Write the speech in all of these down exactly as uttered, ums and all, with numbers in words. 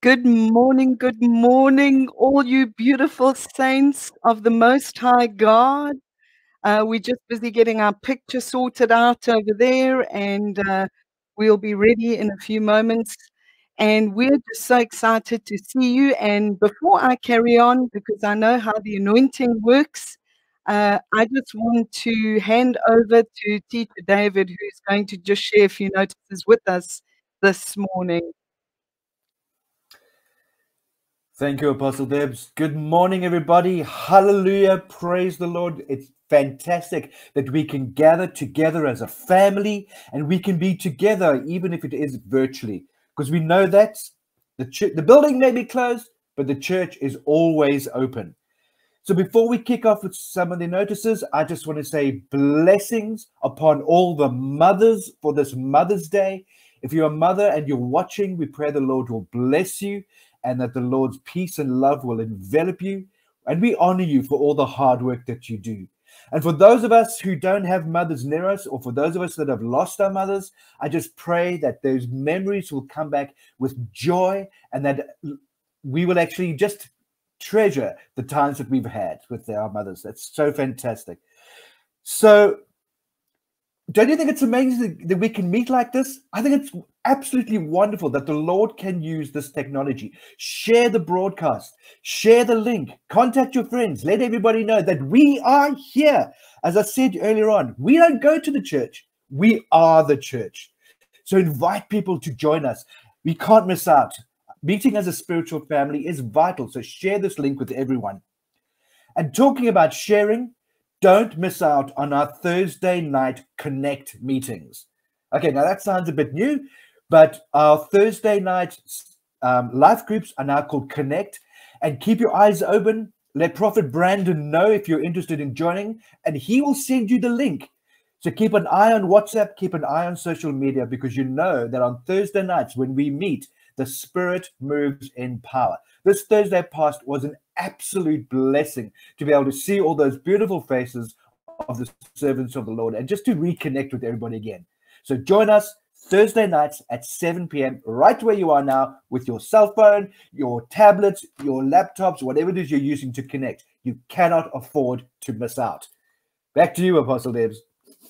Good morning, good morning, all you beautiful saints of the Most High God. Uh, we're just busy getting our picture sorted out over there, and uh, we'll be ready in a few moments. And we're just so excited to see you. And before I carry on, because I know how the anointing works, uh, I just want to hand over to Teacher David, who's going to just share a few notices with us this morning. Thank you, Apostle Debs. Good morning, everybody. Hallelujah. Praise the Lord. It's fantastic that we can gather together as a family and we can be together, even if it is virtually, because we know that the, ch- the building may be closed, but the church is always open. So before we kick off with some of the notices, I just want to say blessings upon all the mothers for this Mother's Day. If you're a mother and you're watching, we pray the Lord will bless you and that the Lord's peace and love will envelop you. And we honor you for all the hard work that you do. And for those of us who don't have mothers near us, or for those of us that have lost our mothers, I just pray that those memories will come back with joy and that we will actually just treasure the times that we've had with our mothers. That's so fantastic. So don't you think it's amazing that we can meet like this? I think it's absolutely wonderful that the Lord can use this technology. Share the broadcast, share the link, contact your friends, let everybody know that we are here. As I said earlier on, we don't go to the church, we are the church. So invite people to join us. We can't miss out. Meeting as a spiritual family is vital. So share this link with everyone. And talking about sharing, don't miss out on our Thursday night Connect meetings. Okay, now that sounds a bit new, but our Thursday night um, life groups are now called Connect. And keep your eyes open. Let Prophet Brandon know if you're interested in joining, and he will send you the link. So keep an eye on WhatsApp, keep an eye on social media, because you know that on Thursday nights when we meet, the Spirit moves in power. This Thursday past was an absolute blessing to be able to see all those beautiful faces of the servants of the Lord and just to reconnect with everybody again. So join us Thursday nights at seven p.m. right where you are now with your cell phone, your tablets, your laptops, whatever it is you're using to connect. You cannot afford to miss out. Back to you, Apostle Debs.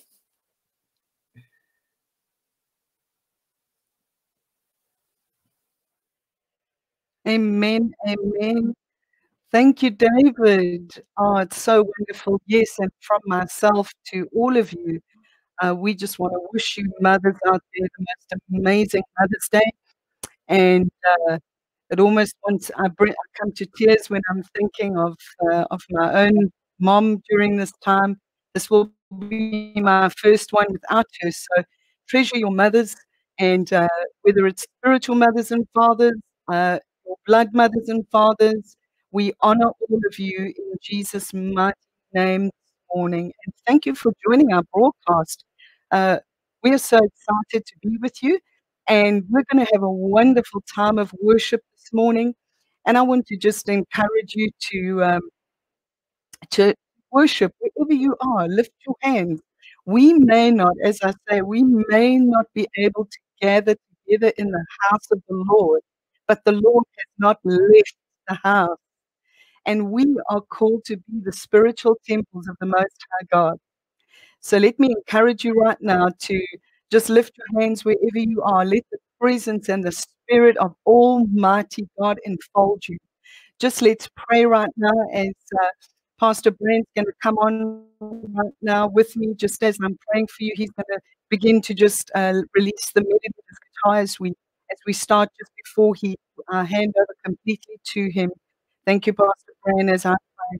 Amen. Amen. Thank you, David. Oh, it's so wonderful. Yes, and from myself to all of you, uh, we just want to wish you mothers out there the most amazing Mother's Day. And uh, it almost wants I, bring, I come to tears when I'm thinking of uh, of my own mom during this time. This will be my first one without her. So treasure your mothers, and uh, whether it's spiritual mothers and fathers, uh, or blood mothers and fathers, we honor all of you in Jesus' mighty name this morning. And thank you for joining our broadcast. Uh, we are so excited to be with you. And we're going to have a wonderful time of worship this morning. And I want to just encourage you to um, to worship wherever you are. Lift your hands. We may not, as I say, we may not be able to gather together in the house of the Lord, but the Lord has not left the house. And we are called to be the spiritual temples of the Most High God. So let me encourage you right now to just lift your hands wherever you are. Let the presence and the spirit of Almighty God enfold you. Just let's pray right now as uh, Pastor Brent's going to come on right now with me. Just as I'm praying for you, he's going to begin to just uh, release the melody of his guitar as we as we start just before he uh, hand over completely to him. Thank you, Pastor Brent, as I pray.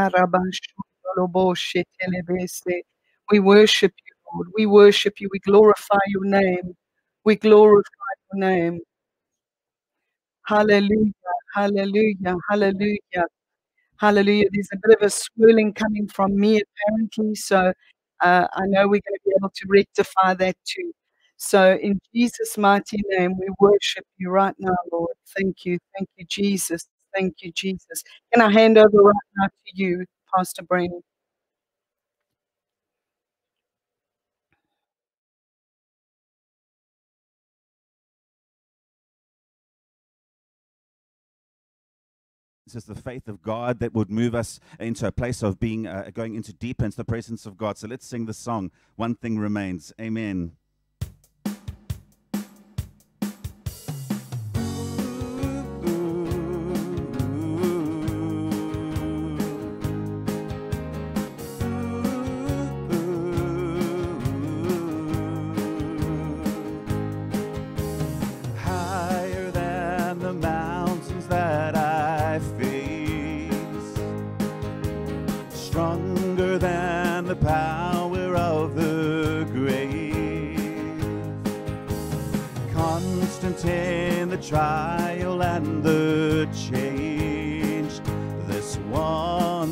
Shakarabashunoloboshetelebese. We worship you, Lord. We worship you. We glorify your name. We glorify your name. Hallelujah. Hallelujah. Hallelujah. Hallelujah. There's a bit of a swirling coming from me, apparently. So uh, I know we're going to be able to rectify that too. So in Jesus' mighty name, we worship you right now, Lord. Thank you. Thank you, Jesus. Thank you, Jesus. Can I hand over right now to you, Pastor Brandon? It's just the faith of God that would move us into a place of being, uh, going into deeper into the presence of God. So let's sing the song, One Thing Remains. Amen. Power of the grave, constant in the trial and the change, this one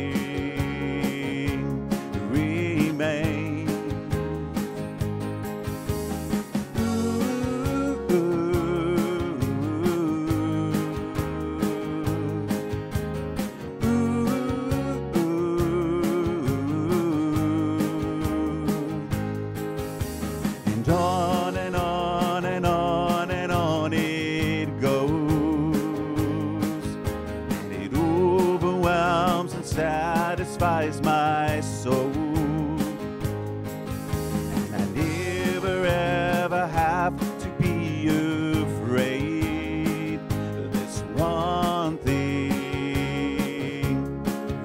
thing remains. Satisfies my soul, and I never ever have to be afraid. This one thing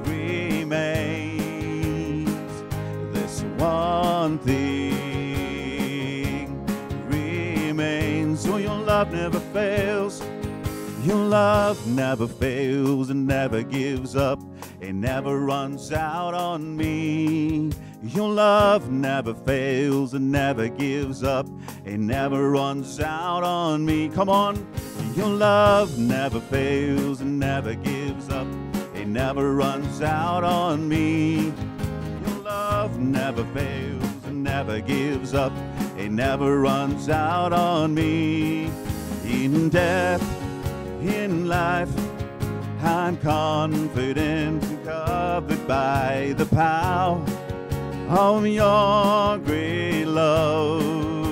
remains. This one thing remains. Oh, your love never fails. Your love never fails and never gives up. It never runs out on me. Your love never fails and never gives up. It never runs out on me. Come on. Your love never fails and never gives up. It never runs out on me. Your love never fails and never gives up. It never runs out on me. In death, in life, I'm confident and covered by the power of your great love.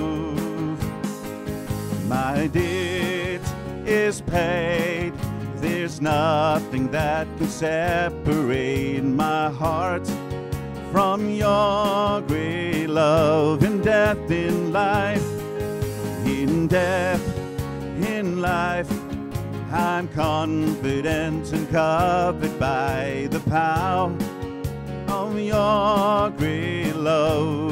My debt is paid. There's nothing that can separate my heart from your great love. In death, in life, in death, in life, I'm confident and covered by the power of your great love.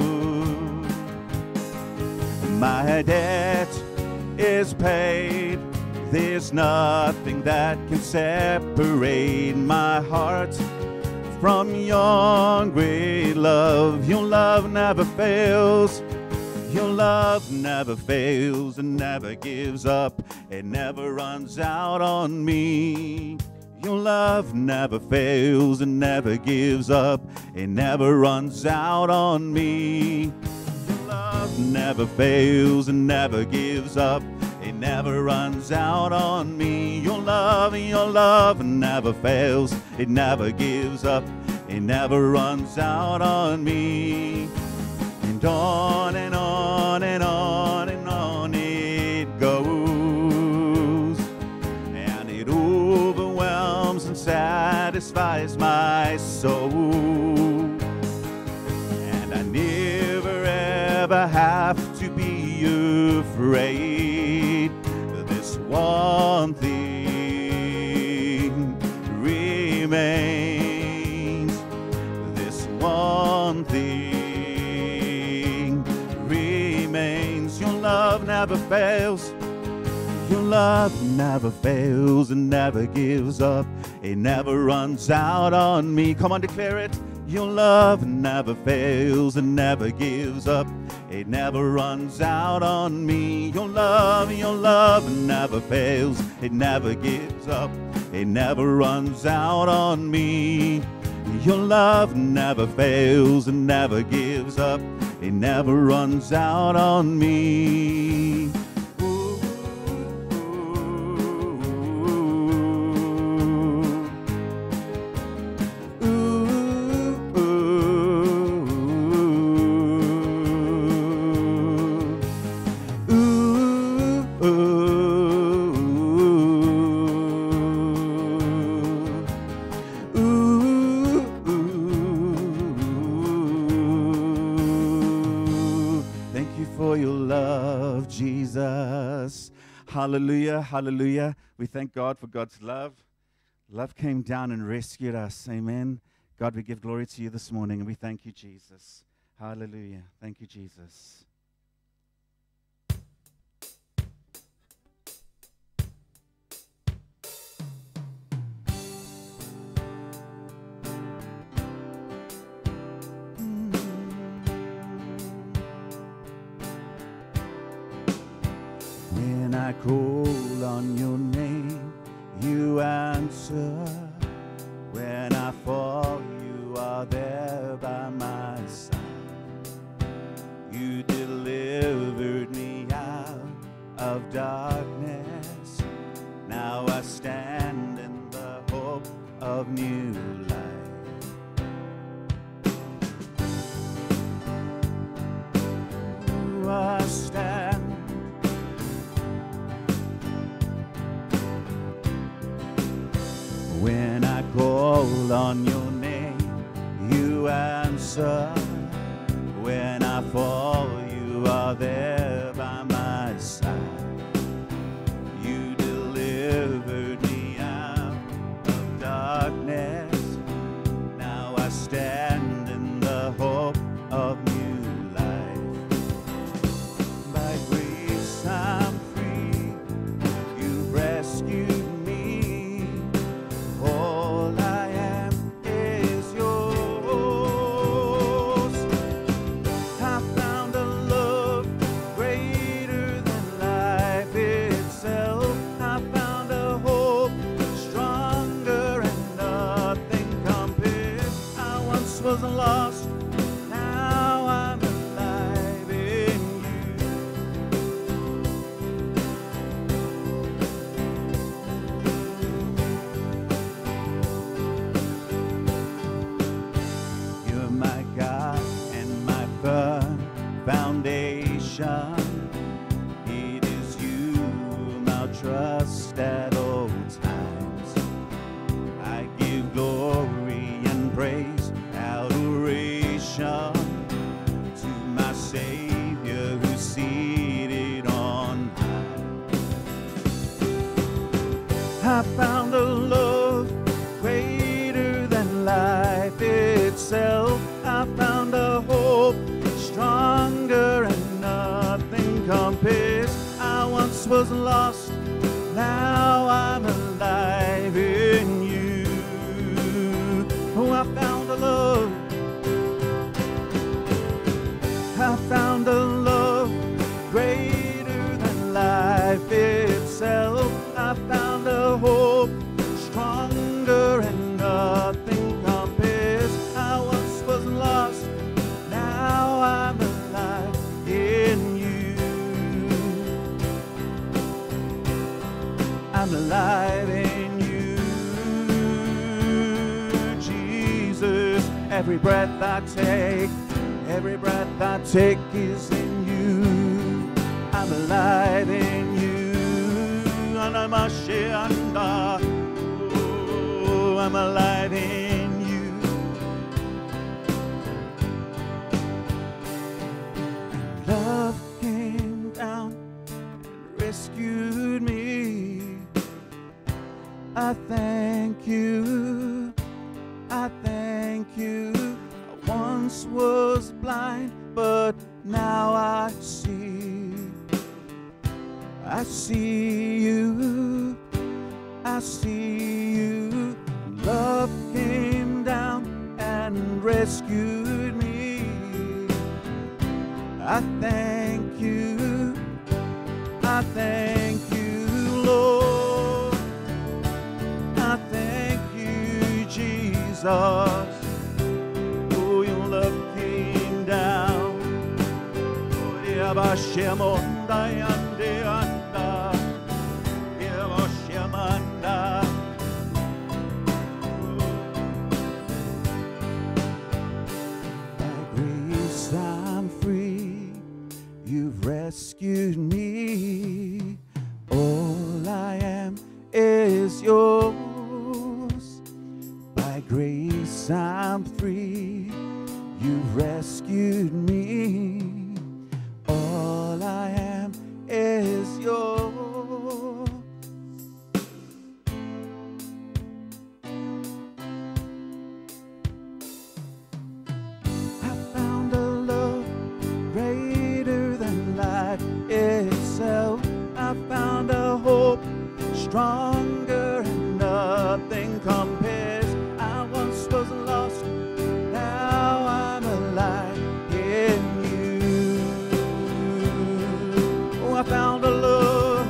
My debt is paid. There's nothing that can separate my heart from your great love. Your love never fails. Your love never fails and never gives up. It never runs out on me. Your love never fails and never gives up. It never runs out on me. Your love never fails and never gives up. It never runs out on me. Your love, your love never fails. It never gives up. It never runs out on me. And on and on and on and on it goes, and it overwhelms and satisfies my soul, and I never ever have to be afraid. This one thing remains. This one thing remains. Your love never fails. Your love never fails and never gives up. It never runs out on me. Come on, declare it. Your love never fails and never gives up. It never runs out on me. Your love, your love never fails. It never gives up. It never runs out on me. Your love never fails and never gives up. It never runs out on me. Ooh, ooh, ooh, ooh, ooh, ooh. Jesus. Hallelujah, hallelujah. We thank God for God's love. Love came down and rescued us. Amen. God, we give glory to you this morning, and we thank you, Jesus. Hallelujah. Thank you, Jesus. When I call on your name, you answer. When I fall, you are there by my side. You delivered me out of darkness. Now I stand in the hope of new life. I stand when I call on your name, you answer. When I fall, you are there by my side. You delivered me out of darkness. Now I stand in the hope of new life. By grace I'm free. You rescued me. All I am is yours. I found a love greater than life itself. I found a hope stronger and nothing compares. I once was lost, now I'm alive in you. You're my God and my firm foundation. It is you whom I'll trust at all times. I give glory and praise, adoration to my Savior who's seated on high. I found a love greater than life itself. I found a hope stronger and nothing compares. I once was lost, now I'm alive in you. Oh, I found a love. I found a love greater than life itself. I found a hope stronger and nothing compares. I once was lost, now I'm alive in you. I'm alive in you, Jesus. Every breath I take, every breath I take is in you. I'm alive in you. And I'm a shianda. Oh, I'm alive in you. And love came down and rescued me. I thank you. I thank you. I once was blind, but now I see. I see you. I see you. Love came down and rescued me. I thank you. I thank you, Lord. I thank you, Jesus. Oh, your love came down. Oh, yeah, Bashemonda yande anda. Yeah, Bashemanda. By grace I'm free. You've rescued me. All I am is yours. By grace I'm free. You've rescued me. All I am stronger, and nothing compares. I once was lost, now I'm alive in you. Oh, I found a love,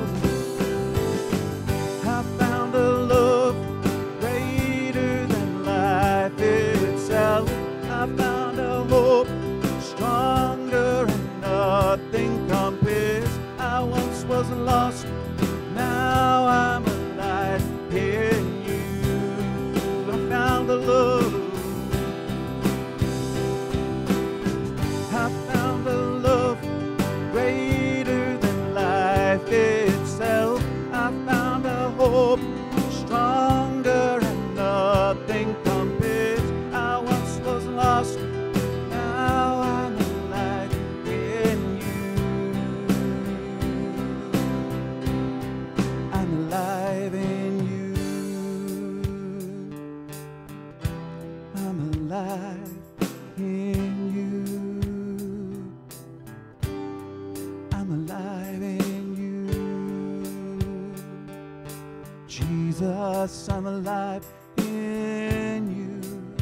I found a love greater than life itself. I found a hope stronger, and nothing compares. I once was lost, now I'm alive in you. I found a love, I found a love greater than life itself. I found a hope stronger, and nothing compares. I once was lost, now I'm alive in you. I'm alive in you. I'm alive in you. I'm alive in you. Jesus, I'm alive in you.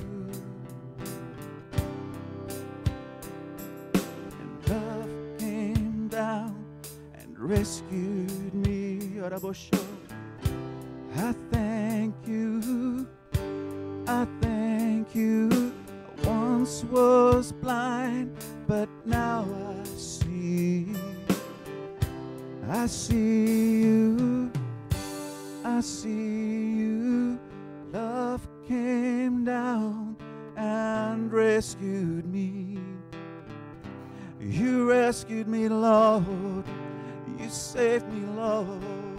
And love came down and rescued me. I thank you, I thank you. I once was blind, but now I see. I see you, I see you. Love came down and rescued me. You rescued me, Lord. You saved me, Lord.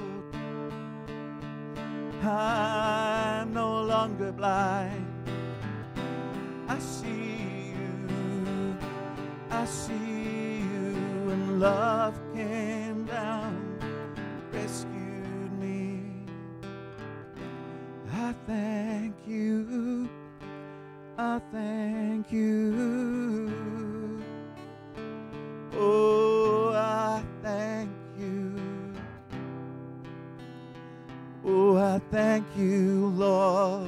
I'm no longer blind. I see you, I see you. And love came down, rescued me. I thank you, I thank you. Oh, I thank you. Oh, I thank you, Lord.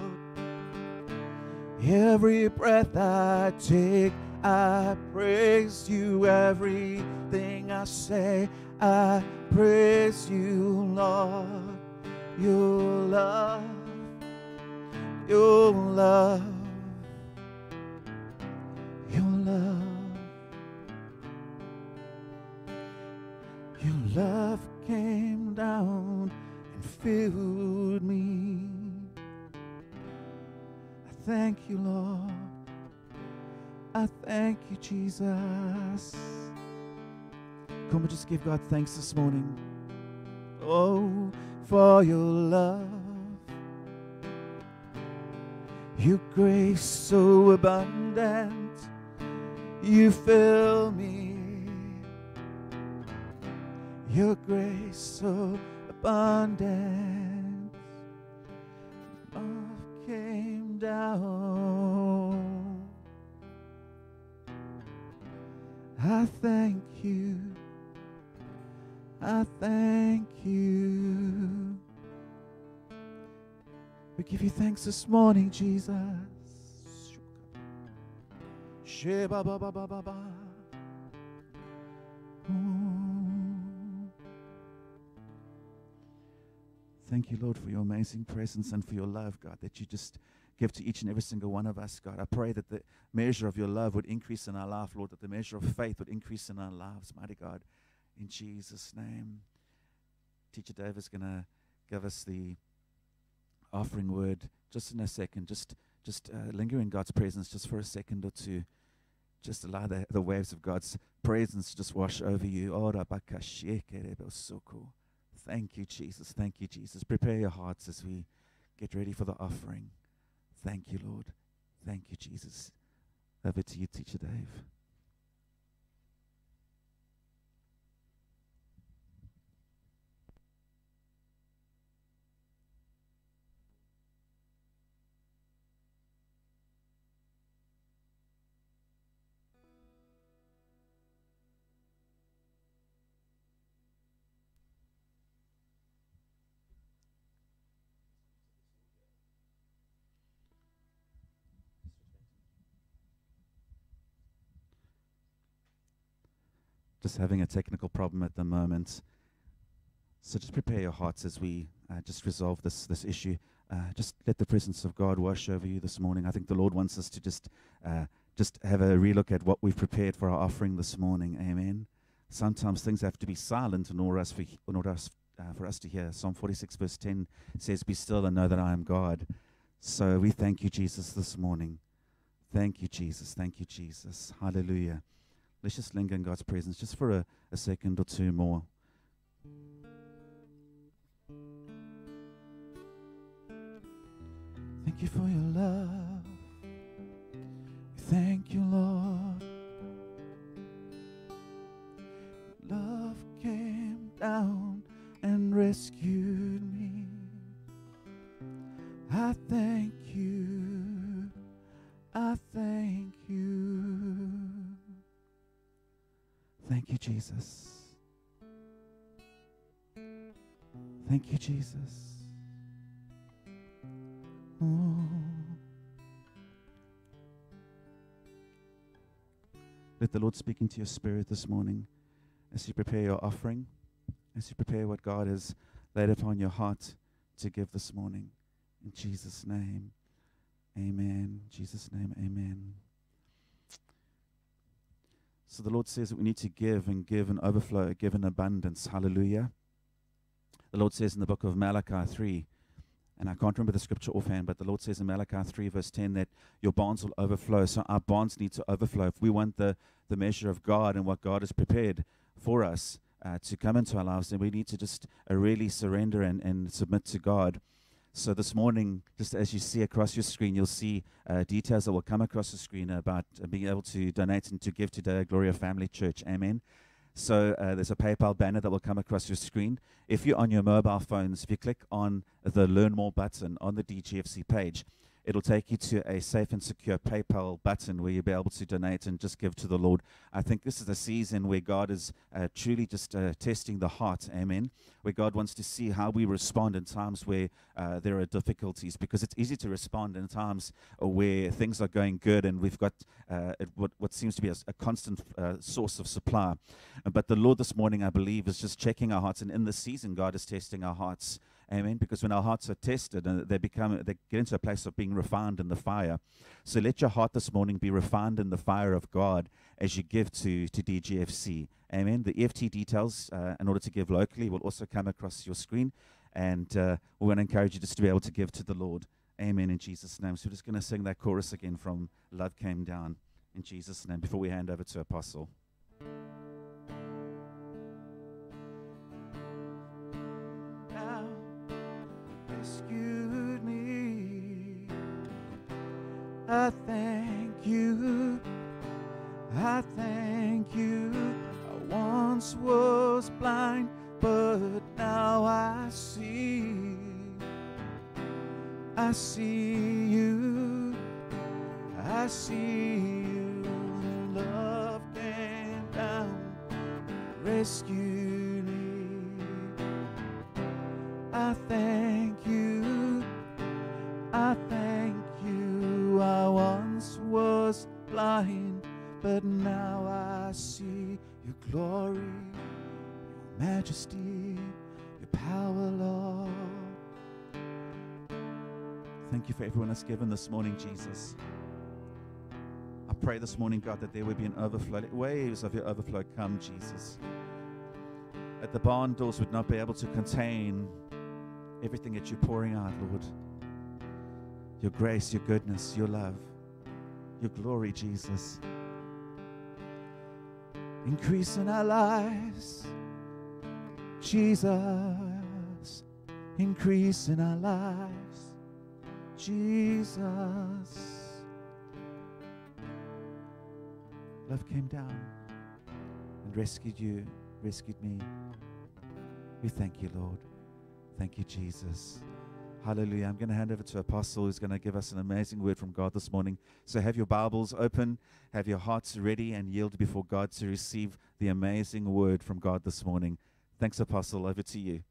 Every breath I take, I praise you. Everything I say, I praise you, Lord. Your love, your love, your love. Your love came down and filled me. I thank you, Lord. I thank you, Jesus. Come on, just give God thanks this morning. Oh, for your love, your grace so abundant, you fill me. Your grace so abundant, love came down. I thank you, I thank you. We give you thanks this morning, Jesus. Sheba ba ba ba ba ba. Thank you, Lord, for your amazing presence and for your love, God, that you just give to each and every single one of us, God. I pray that the measure of your love would increase in our life, Lord, that the measure of faith would increase in our lives, mighty God, in Jesus' name. Teacher Dave is going to give us the offering word just in a second. Just just uh, linger in God's presence just for a second or two. Just allow the, the waves of God's presence to just wash over you. So cool. Thank you, Jesus. Thank you, Jesus. Prepare your hearts as we get ready for the offering. Thank you, Lord. Thank you, Jesus. Over to you, Teacher Dave. just having a technical problem at the moment. So just prepare your hearts as we uh, just resolve this this issue. Uh, just let the presence of God wash over you this morning. I think the Lord wants us to just uh, just have a relook at what we've prepared for our offering this morning. Amen. Sometimes things have to be silent in order, us for, in order us, uh, for us to hear. Psalm forty-six verse ten says, "Be still and know that I am God." So we thank you, Jesus, this morning. Thank you, Jesus. Thank you, Jesus. Hallelujah. Let's just linger in God's presence just for a, a second or two more. Thank you for your love. Thank you, Lord. Love came down and rescued me. I thank you. I thank you. Thank you, Jesus. Thank you, Jesus. Oh. Let the Lord speak into your spirit this morning as you prepare your offering, as you prepare what God has laid upon your heart to give this morning. In Jesus' name, amen. In Jesus' name, amen. So the Lord says that we need to give and give in overflow, give in abundance. Hallelujah. The Lord says in the book of Malachi three, and I can't remember the scripture offhand, but the Lord says in Malachi three verse ten that your barns will overflow. So our barns need to overflow. If we want the, the measure of God and what God has prepared for us uh, to come into our lives, then we need to just uh, really surrender and, and submit to God. So this morning, just as you see across your screen, you'll see uh, details that will come across the screen about uh, being able to donate and to give to Deo Gloria Family Church. Amen. So uh, there's a PayPal banner that will come across your screen. If you're on your mobile phones, if you click on the Learn More button on the D G F C page, it'll take you to a safe and secure PayPal button where you'll be able to donate and just give to the Lord. I think this is a season where God is uh, truly just uh, testing the heart, amen, where God wants to see how we respond in times where uh, there are difficulties, because it's easy to respond in times where things are going good and we've got uh, it, what, what seems to be a, a constant uh, source of supply. But the Lord this morning, I believe, is just checking our hearts, and in this season, God is testing our hearts. Amen. Because when our hearts are tested, and they become, they get into a place of being refined in the fire. So let your heart this morning be refined in the fire of God as you give to to D G F C. Amen. The E F T details, uh, in order to give locally, will also come across your screen, and uh, we want to encourage you just to be able to give to the Lord. Amen. In Jesus' name. So we're just going to sing that chorus again from "Love Came Down." In Jesus' name, before we hand over to Apostle. Rescued me. I thank you. I thank you. I once was blind, but now I see. I see you. I see you. Love came down, rescued me. I thank you, I thank you. I once was blind, but now I see your glory, your majesty, your power, Lord. Thank you for everyone that's given this morning, Jesus. I pray this morning, God, that there would be an overflow. Let waves of your overflow come, Jesus. That the barn doors would not be able to contain everything that you're pouring out, Lord. Your grace, your goodness, your love, your glory, Jesus. Increase in our lives, Jesus. Increase in our lives, Jesus. Love came down and rescued you, rescued me. We thank you, Lord. Thank you, Jesus. Hallelujah. I'm going to hand over to Apostle, who's going to give us an amazing word from God this morning. So have your Bibles open, have your hearts ready, and yield before God to receive the amazing word from God this morning. Thanks, Apostle. Over to you.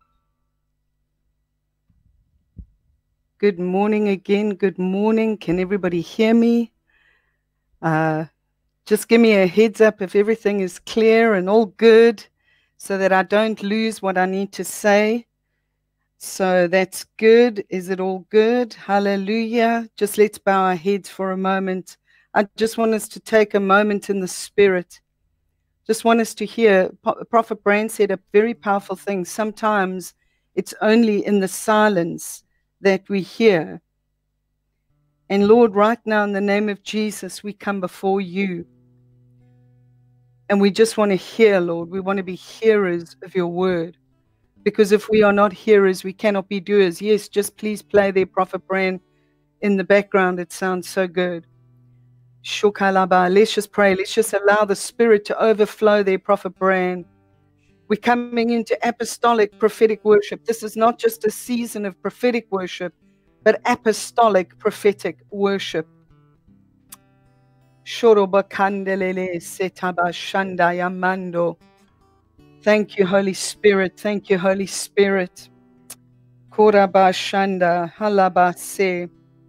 Good morning again. Good morning. Can everybody hear me? Uh, Just give me a heads up if everything is clear and all good so that I don't lose what I need to say. So that's good. Is it all good? Hallelujah. Just let's bow our heads for a moment. I just want us to take a moment in the spirit. Just want us to hear. Prophet Brand said a very powerful thing. Sometimes it's only in the silence that we hear. And Lord, right now in the name of Jesus, we come before you. And we just want to hear, Lord. We want to be hearers of your word. Because if we are not hearers, we cannot be doers. Yes, just please play their Prophet Brand in the background. It sounds so good. Shukalaba. Let's just pray. Let's just allow the Spirit to overflow their Prophet Brand. We're coming into apostolic prophetic worship. This is not just a season of prophetic worship, but apostolic prophetic worship. Shorobakandelele setaba shandaya mando. Thank you, Holy Spirit. Thank you, Holy Spirit. Koraba shanda halabase.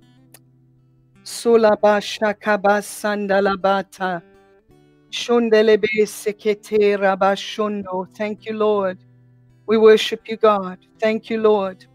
Solaba shakaba sandalabata. Shondelebe sekete rabashondo. Thank you, Lord. We worship you, God. Thank you, Lord.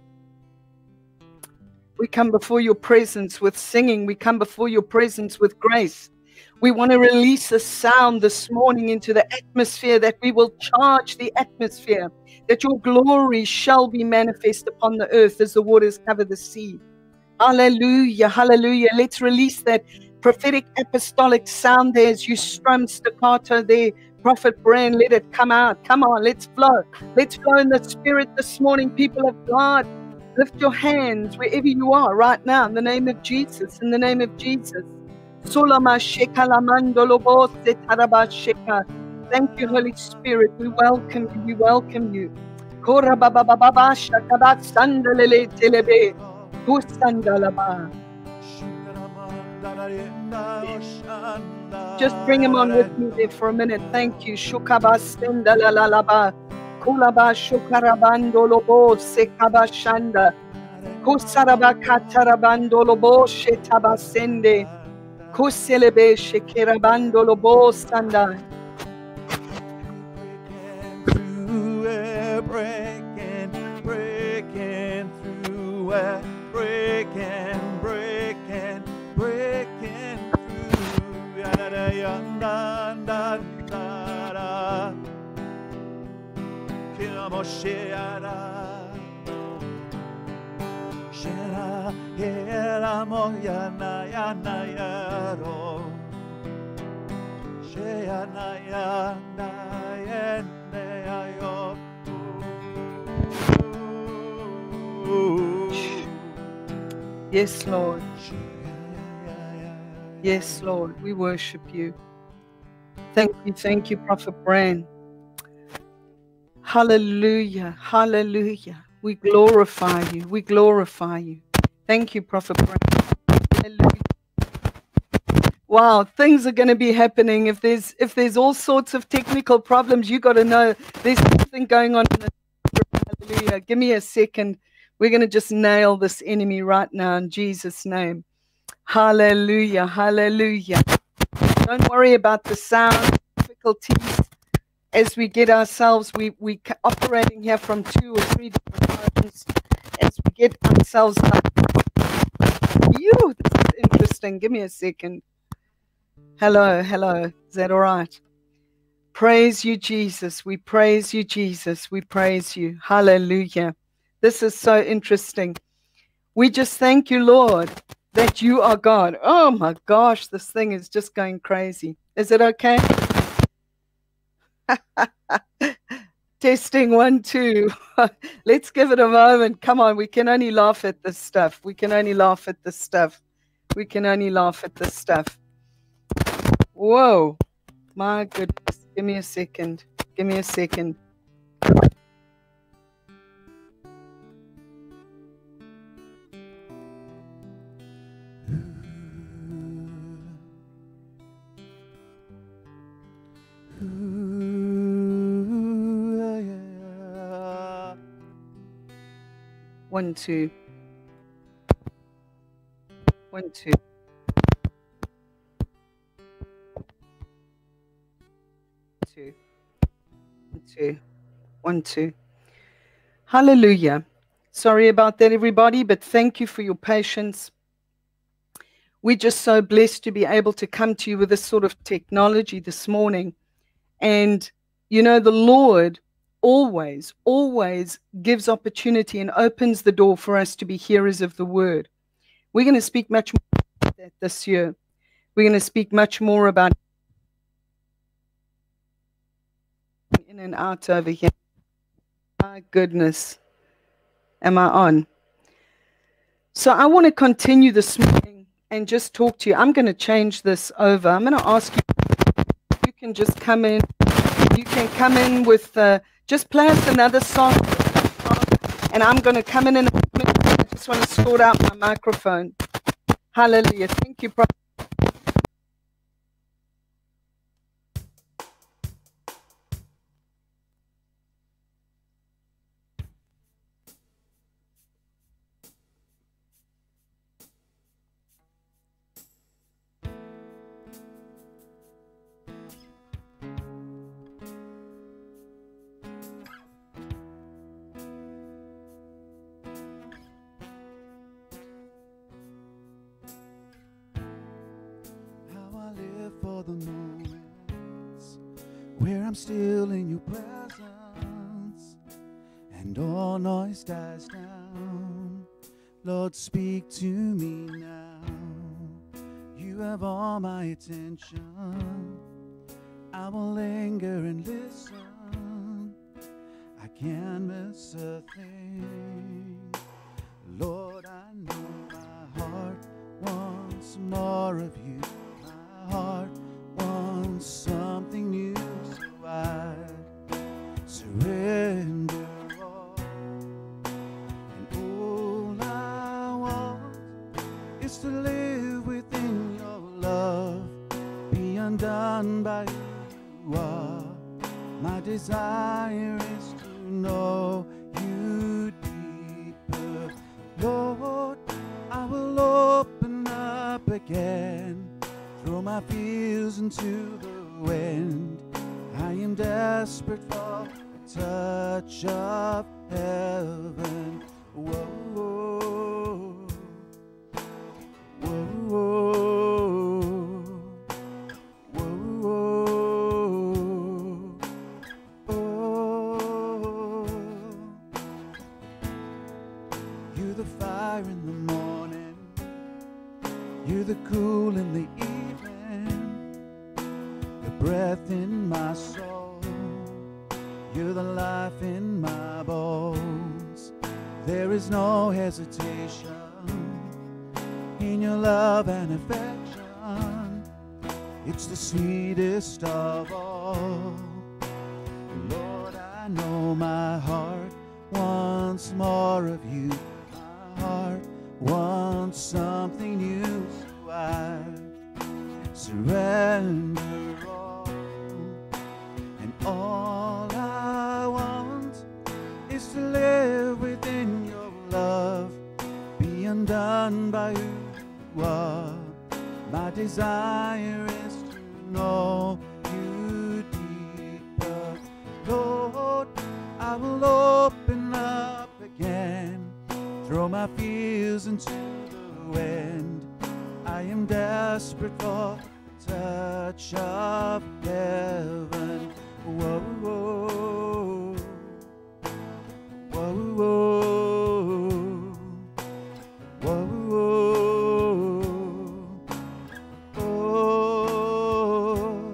We come before your presence with singing. We come before your presence with grace. We want to release a sound this morning into the atmosphere, that we will charge the atmosphere, that your glory shall be manifest upon the earth as the waters cover the sea. Hallelujah, hallelujah. Let's release that prophetic apostolic sound there as you strum staccato there. Prophet Brand, let it come out. Come on, let's flow. Let's flow in the Spirit this morning, people of God. Lift your hands wherever you are right now in the name of Jesus, in the name of Jesus. Thank you, Holy Spirit. We welcome you. We welcome you. Just bring him on with me there for a minute. Thank you. Shukabasendalalaba. Kulaba shukarabandolobo sekabashanda. Kusarabakatarabandolobo shetabasende. Kuselebe shekerabandolobo sanda. Breaking, breaking through, we're breaking, breaking, breaking through. Yada yanda da da da. Kilomoshiada. Shera hela moyana yana yaro. Sheyana yana yende ayo. Yes, Lord. Yes, Lord. We worship you. Thank you. Thank you, Prophet Brand. Hallelujah. Hallelujah. We glorify you. We glorify you. Thank you, Prophet Brand. Hallelujah. Wow, things are going to be happening. If there's if there's all sorts of technical problems, you got to know there's something going on in the Hallelujah. Give me a second. We're going to just nail this enemy right now in Jesus' name. Hallelujah. Hallelujah. Don't worry about the sound difficulties. As we get ourselves, we we operating here from two or three different phones. As we get ourselves up. You, this is interesting. Give me a second. Hello, hello. Is that all right? Praise you, Jesus. We praise you, Jesus. We praise you. Hallelujah. This is so interesting. We just thank you, Lord, that you are God. Oh my gosh, this thing is just going crazy. Is it okay? Testing one, two. Let's give it a moment. Come on, we can only laugh at this stuff. We can only laugh at this stuff. We can only laugh at this stuff. Whoa. My goodness. Give me a second. Give me a second. One, two. One, two. two, one, two, one, two. Hallelujah. Sorry about that, everybody, but thank you for your patience. We're just so blessed to be able to come to you with this sort of technology this morning. And, you know, the Lord always, always gives opportunity and opens the door for us to be hearers of the word. We're going to speak much more about that this year. We're going to speak much more about in and out over here. My goodness. Am I on? So I want to continue this morning and just talk to you. I'm going to change this over. I'm going to ask you, you can just come in. You can come in with, uh, just play us another song. And I'm going to come in and I just want to sort out my microphone. Hallelujah. Thank you, Prophet. For the moments where I'm still in your presence and all noise dies down. Lord, speak to me now. You have all my attention. I will linger and listen. I can't miss a thing. Lord, I know my heart wants more of you. Heart wants something new, so I surrender all. And all I want is to live within your love, be undone by who you are. My desire is to know you deeper. Lord, I will open up again, throw my fears into the wind. I am desperate for a touch of heaven. Whoa, whoa, whoa, whoa, oh. You're the fire in the morning. You're the cool in the evening. Breath in my soul, you're the life in my bones. There is no hesitation in your love and affection. It's the sweetest of all. Lord, I know my heart wants more of you. My heart wants something new, so I surrender. All I want is to live within your love, be undone by who you are. My desire is to know you deeper. Lord, I will open up again, throw my fears into the wind. I am desperate for a touch of heaven. Whoa, whoa, whoa, whoa, whoa, whoa, oh,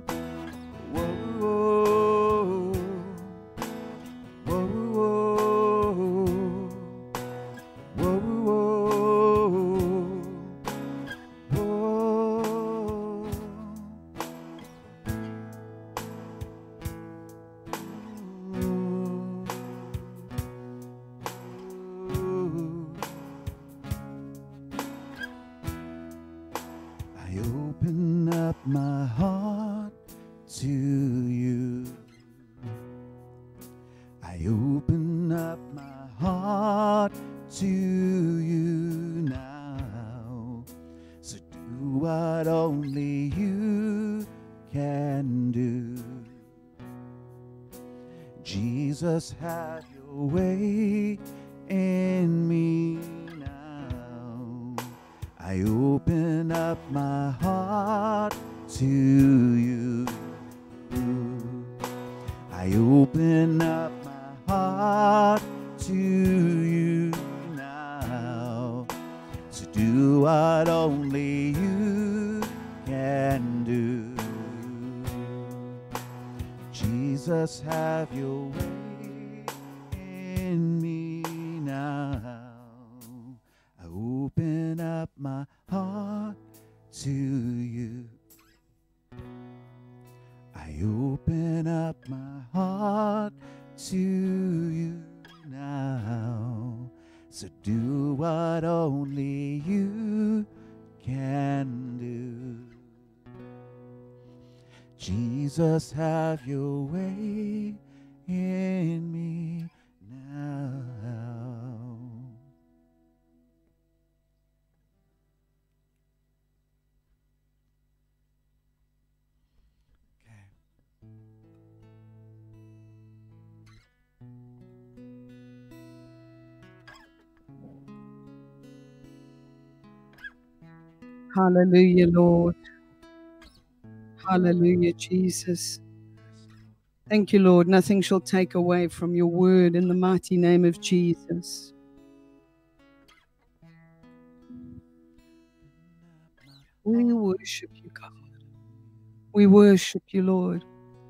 whoa, whoa, whoa, whoa, whoa. I open up my heart to you. I open up my heart to you now. So do what only you can do. Jesus, have your way in me now. I open up my heart to you. I open up my heart to you now, to do what only you can do. Jesus, have your way in me now. I open up my heart to you. I open up my heart to you now. So do what only you can do. Jesus, have your way in me now. Hallelujah, Lord. Hallelujah, Jesus. Thank you, Lord. Nothing shall take away from your word in the mighty name of Jesus. We worship you, God. We worship you, Lord.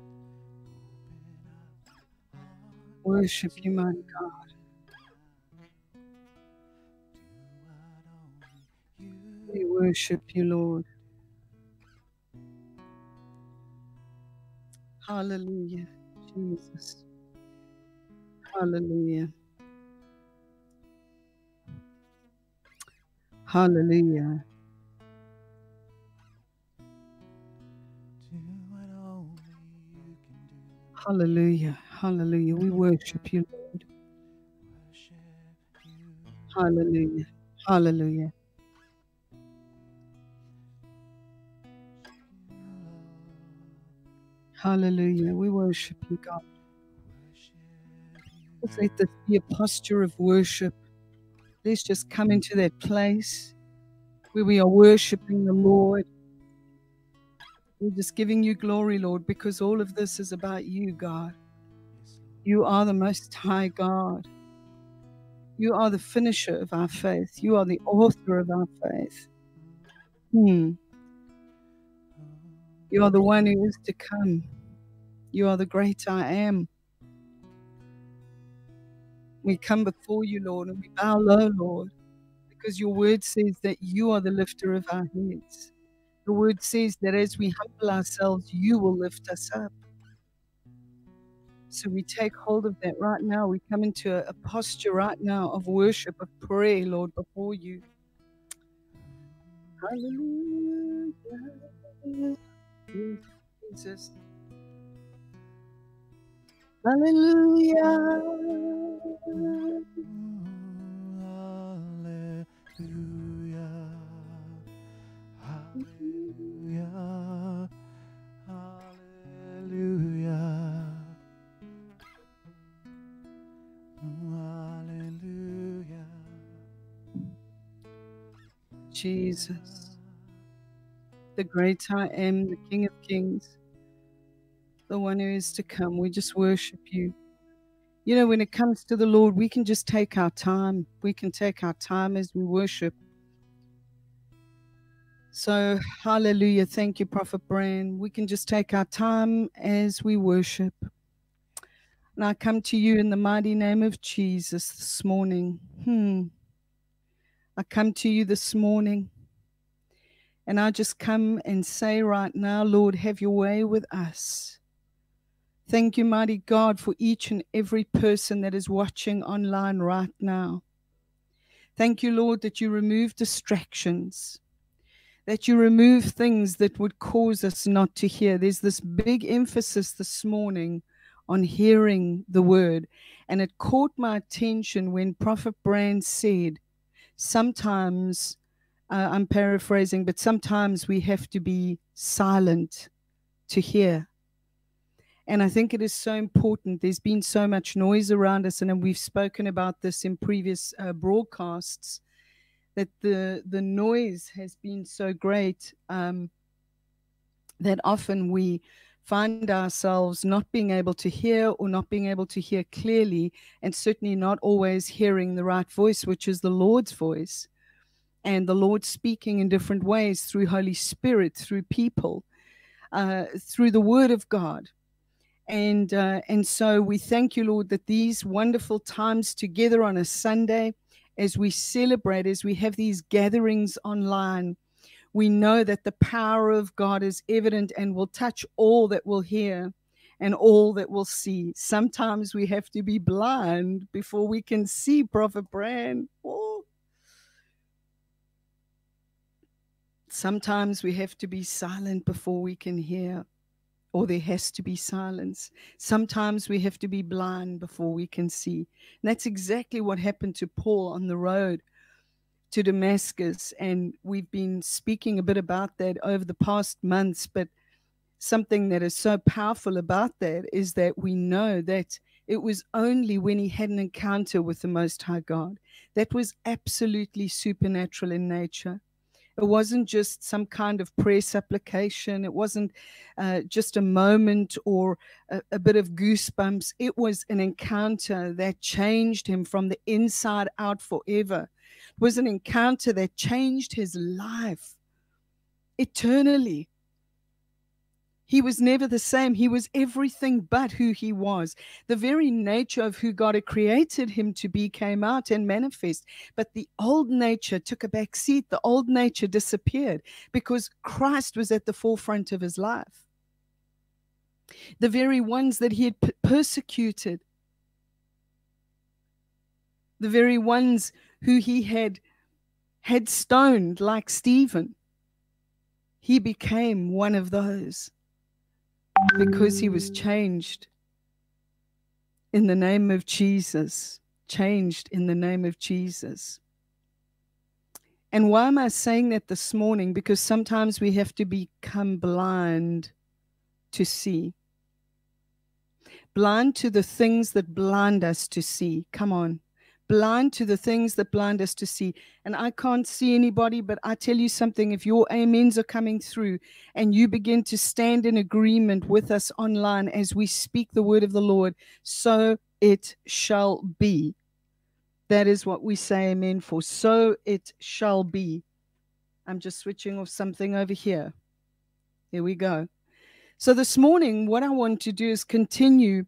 Worship you, my God. We worship you, Lord. Hallelujah, Jesus. Hallelujah. Hallelujah. Hallelujah. Hallelujah. We worship you, Lord. Hallelujah. Hallelujah. Hallelujah. We worship you, God. Let's let this be a posture of worship. Let's just come into that place where we are worshiping the Lord. We're just giving you glory, Lord, because all of this is about you, God. You are the Most High God. You are the finisher of our faith. You are the author of our faith. Hmm. You are the one who is to come. You are the great I am. We come before you, Lord, and we bow low, Lord, because your word says that you are the lifter of our heads. The word says that as we humble ourselves, you will lift us up. So we take hold of that right now. We come into a, a posture right now of worship, of prayer, Lord, before you. Hallelujah. Yes, Jesus. Hallelujah. Hallelujah. Hallelujah. Hallelujah. Hallelujah. Jesus, the great I am, the King of Kings, the one who is to come. We just worship you. You know, when it comes to the Lord, we can just take our time. We can take our time as we worship. So, hallelujah. Thank you, Prophet Brian. We can just take our time as we worship. And I come to you in the mighty name of Jesus this morning. Hmm. I come to you this morning. And I just come and say right now, Lord, have your way with us. Thank you, mighty God, for each and every person that is watching online right now. Thank you, Lord, that you remove distractions, that you remove things that would cause us not to hear. There's this big emphasis this morning on hearing the word. And it caught my attention when Prophet Brand said, sometimes, uh, I'm paraphrasing, but sometimes we have to be silent to hear. And I think it is so important. There's been so much noise around us, and we've spoken about this in previous uh, broadcasts, that the, the noise has been so great um, that often we find ourselves not being able to hear, or not being able to hear clearly, and certainly not always hearing the right voice, which is the Lord's voice. And the Lord speaking in different ways through Holy Spirit, through people, uh, through the Word of God. And uh, and so we thank you, Lord, that these wonderful times together on a Sunday, as we celebrate, as we have these gatherings online, we know that the power of God is evident and will touch all that will hear and all that will see. Sometimes we have to be blind before we can see, Prophet Brand. Oh. Sometimes we have to be silent before we can hear, or there has to be silence. Sometimes we have to be blind before we can see. And that's exactly what happened to Paul on the road to Damascus. And we've been speaking a bit about that over the past months. But something that is so powerful about that is that we know that it was only when he had an encounter with the Most High God that was absolutely supernatural in nature. It wasn't just some kind of prayer supplication. It wasn't uh, just a moment or a, a bit of goosebumps. It was an encounter that changed him from the inside out forever. It was an encounter that changed his life eternally. He was never the same. He was everything but who he was. The very nature of who God had created him to be came out and manifest. But the old nature took a back seat. The old nature disappeared because Christ was at the forefront of his life. The very ones that he had persecuted, the very ones who he had, had stoned like Stephen, he became one of those. Because he was changed in the name of Jesus. Changed in the name of Jesus. And why am I saying that this morning? Because sometimes we have to become blind to see. Blind to the things that blind us to see. Come on. Blind to the things that blind us to see. And I can't see anybody, but I tell you something, if your amens are coming through and you begin to stand in agreement with us online as we speak the word of the Lord, so it shall be. That is what we say amen for. So it shall be. I'm just switching off something over here. Here we go. So this morning, what I want to do is continue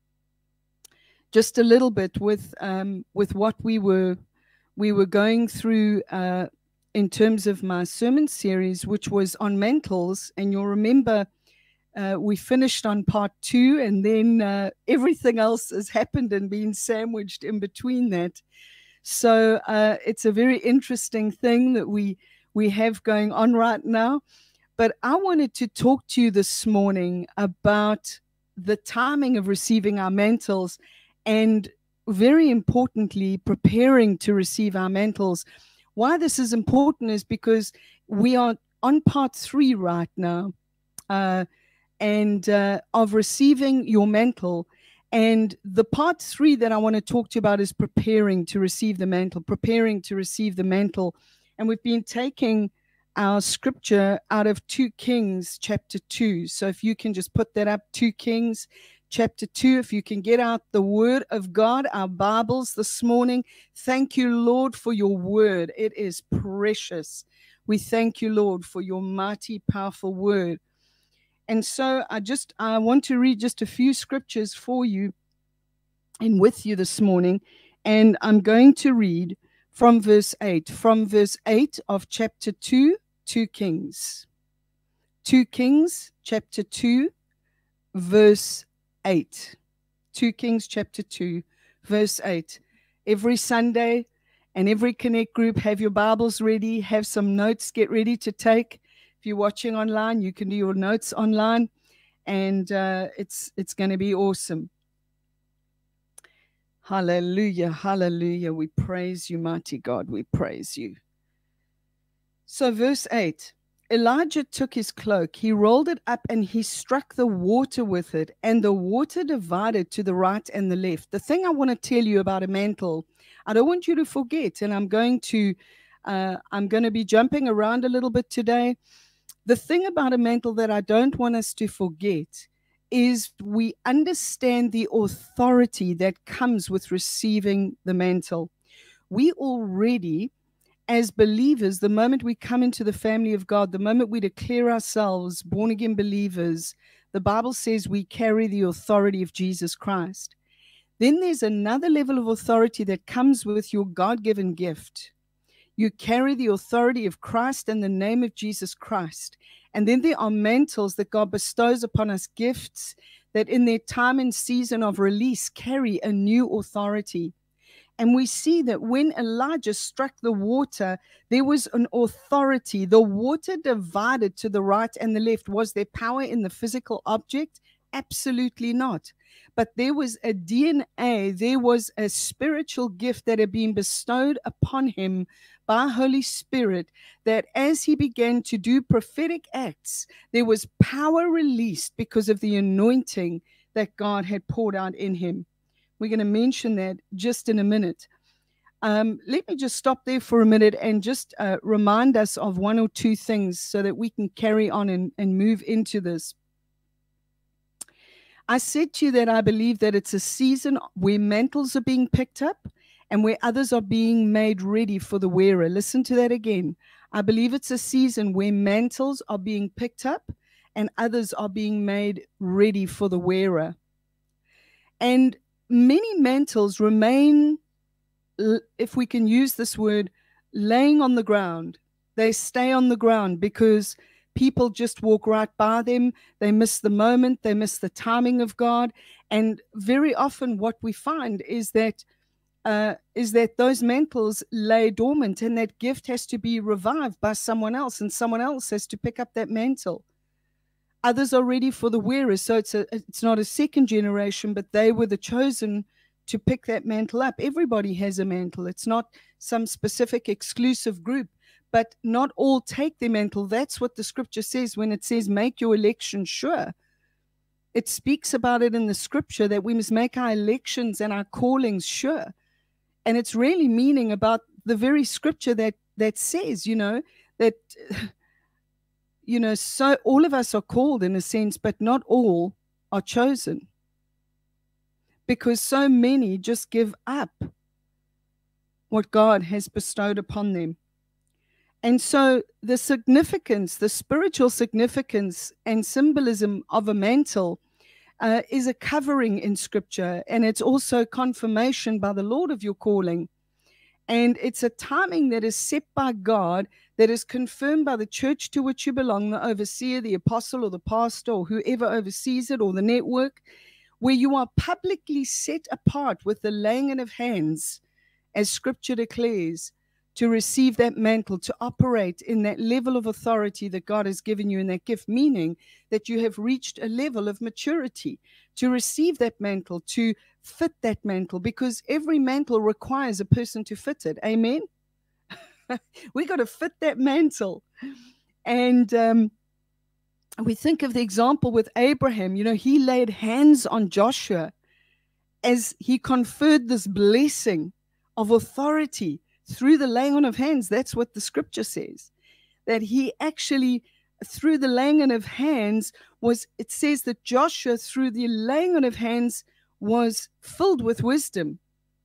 just a little bit with um, with what we were we were going through uh, in terms of my sermon series, which was on mantles. And you'll remember uh, we finished on part two, and then uh, everything else has happened and been sandwiched in between that. So uh, it's a very interesting thing that we we have going on right now. But I wanted to talk to you this morning about the timing of receiving our mantles, and very importantly, preparing to receive our mantles. Why this is important is because we are on part three right now, uh, and uh, of receiving your mantle. And the part three that I want to talk to you about is preparing to receive the mantle, preparing to receive the mantle. And we've been taking our scripture out of Second Kings chapter two. So if you can just put that up, Second Kings chapter two, if you can get out the word of God, our Bibles this morning. Thank you, Lord, for your word. It is precious. We thank you, Lord, for your mighty, powerful word. And so I just, I want to read just a few scriptures for you and with you this morning. And I'm going to read from verse eight, from verse eight of chapter two, Second Kings. Second Kings chapter two, verse eight. Second Kings chapter two, verse eight. Every Sunday and every Connect group, have your Bibles ready, have some notes, get ready to take. If you're watching online, you can do your notes online, and uh, it's it's going to be awesome. Hallelujah, hallelujah. We praise you, mighty God. We praise you. So verse eight. Elijah took his cloak, he rolled it up, and he struck the water with it, and the water divided to the right and the left. The thing I want to tell you about a mantle, I don't want you to forget, and I'm going to, uh, I'm going to be jumping around a little bit today. The thing about a mantle that I don't want us to forget is we understand the authority that comes with receiving the mantle. We already, as believers, the moment we come into the family of God, the moment we declare ourselves born-again believers, the Bible says we carry the authority of Jesus Christ. Then there's another level of authority that comes with your God-given gift. You carry the authority of Christ and the name of Jesus Christ. And then there are mantles that God bestows upon us, gifts that in their time and season of release carry a new authority. And we see that when Elijah struck the water, there was an authority. The water divided to the right and the left. Was there power in the physical object? Absolutely not. But there was a D N A, there was a spiritual gift that had been bestowed upon him by Holy Spirit, that as he began to do prophetic acts, there was power released because of the anointing that God had poured out in him. We're going to mention that just in a minute. Um, let me just stop there for a minute and just uh, remind us of one or two things so that we can carry on and, and move into this. I said to you that I believe that it's a season where mantles are being picked up and where others are being made ready for the wearer. Listen to that again. I believe it's a season where mantles are being picked up and others are being made ready for the wearer. And many mantles remain, if we can use this word, laying on the ground. They stay on the ground because people just walk right by them. They miss the moment. They miss the timing of God. And very often what we find is that uh, is that those mantles lay dormant, and that gift has to be revived by someone else, and someone else has to pick up that mantle. Others are ready for the wearer. So it's a, it's not a second generation, but they were the chosen to pick that mantle up. Everybody has a mantle. It's not some specific exclusive group, but not all take the mantle. That's what the scripture says when it says, make your election sure. It speaks about it in the scripture that we must make our elections and our callings sure. And it's really meaning about the very scripture that, that says, you know, that, you know, so all of us are called in a sense, but not all are chosen. Because so many just give up what God has bestowed upon them. And so the significance, the spiritual significance and symbolism of a mantle uh, is a covering in Scripture, and it's also confirmation by the Lord of your calling. And it's a timing that is set by God, that is confirmed by the church to which you belong, the overseer, the apostle, or the pastor, or whoever oversees it, or the network, where you are publicly set apart with the laying on of hands, as Scripture declares, to receive that mantle, to operate in that level of authority that God has given you in that gift, meaning that you have reached a level of maturity to receive that mantle, to fit that mantle, because every mantle requires a person to fit it. Amen? We got to fit that mantle. And um, we think of the example with Abraham. You know, he laid hands on Joshua as he conferred this blessing of authority through the laying on of hands. That's what the scripture says, that he actually, through the laying on of hands, was, it says that Joshua, through the laying on of hands, was filled with wisdom.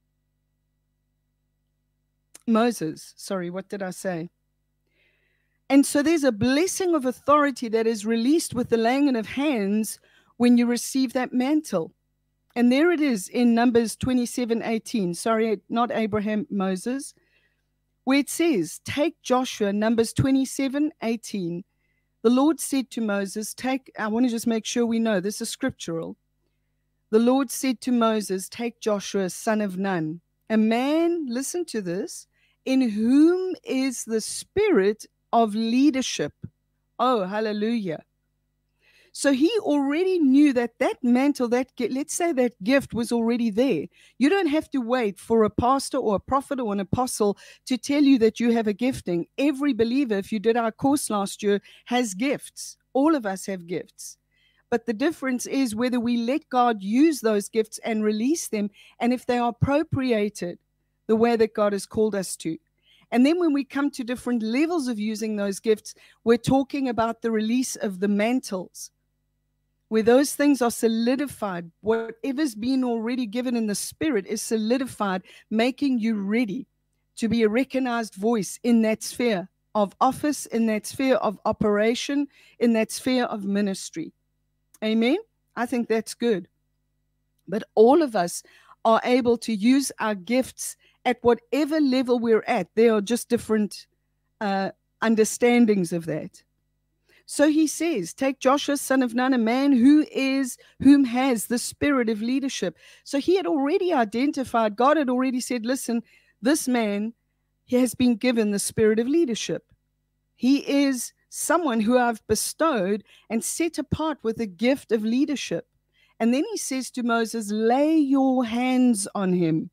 Moses, sorry, what did I say? And so there's a blessing of authority that is released with the laying on of hands when you receive that mantle. And there it is in Numbers twenty-seven eighteen. Sorry, not Abraham, Moses. Where it says, take Joshua, Numbers twenty-seven eighteen. The Lord said to Moses, take, I want to just make sure we know, this is scriptural. The Lord said to Moses, take Joshua, son of Nun, a man, listen to this, in whom is the spirit of leadership. Oh, hallelujah. So he already knew that that mantle, that let's say that gift was already there. You don't have to wait for a pastor or a prophet or an apostle to tell you that you have a gifting. Every believer, if you did our course last year, has gifts. All of us have gifts. But the difference is whether we let God use those gifts and release them, and if they are appropriated the way that God has called us to. And then when we come to different levels of using those gifts, we're talking about the release of the mantles, where those things are solidified. Whatever's been already given in the spirit is solidified, making you ready to be a recognized voice in that sphere of office, in that sphere of operation, in that sphere of ministry. Amen? I think that's good. But all of us are able to use our gifts at whatever level we're at. There are just different uh, understandings of that. So he says, take Joshua, son of Nun, a man who is, whom has the spirit of leadership. So he had already identified, God had already said, listen, this man, he has been given the spirit of leadership. He is someone who I've bestowed and set apart with the gift of leadership. And then he says to Moses, lay your hands on him.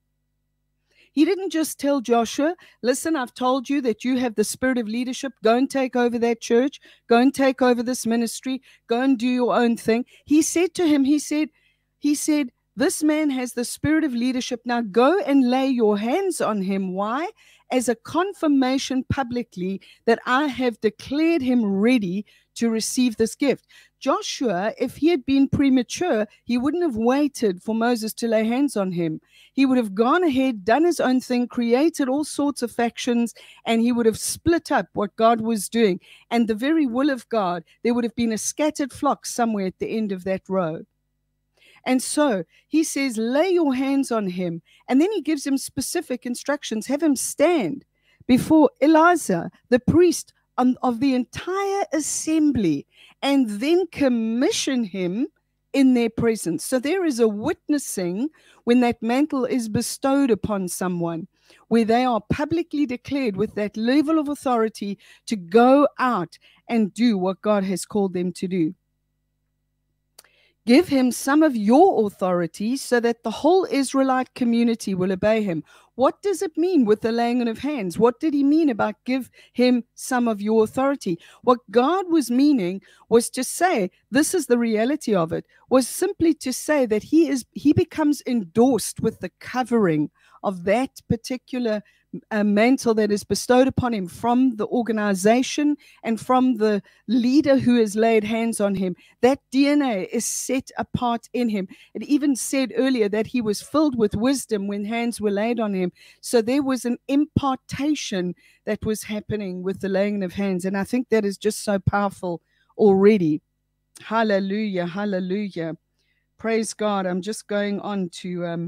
He didn't just tell Joshua, listen, I've told you that you have the spirit of leadership. Go and take over that church. Go and take over this ministry. Go and do your own thing. He said to him, he said, he said, this man has the spirit of leadership. Now go and lay your hands on him. Why? As a confirmation publicly that I have declared him ready to receive this gift. Joshua, if he had been premature, he wouldn't have waited for Moses to lay hands on him. He would have gone ahead, done his own thing, created all sorts of factions, and he would have split up what God was doing. And the very will of God, there would have been a scattered flock somewhere at the end of that road. And so he says, lay your hands on him. And then he gives him specific instructions. Have him stand before Eleazar, the priest on, of the entire assembly, and then commission him in their presence. So there is a witnessing when that mantle is bestowed upon someone, where they are publicly declared with that level of authority to go out and do what God has called them to do. Give him some of your authority so that the whole Israelite community will obey him. What does it mean with the laying on of hands? What did he mean about give him some of your authority? What God was meaning was to say, this is the reality of it, was simply to say that he is he becomes endorsed with the covering of that particular a mantle that is bestowed upon him from the organization and from the leader who has laid hands on him. That D N A is set apart in him. It even said earlier that he was filled with wisdom when hands were laid on him. So there was an impartation that was happening with the laying of hands. And I think that is just so powerful already. Hallelujah, hallelujah. Praise God. I'm just going on to... Um,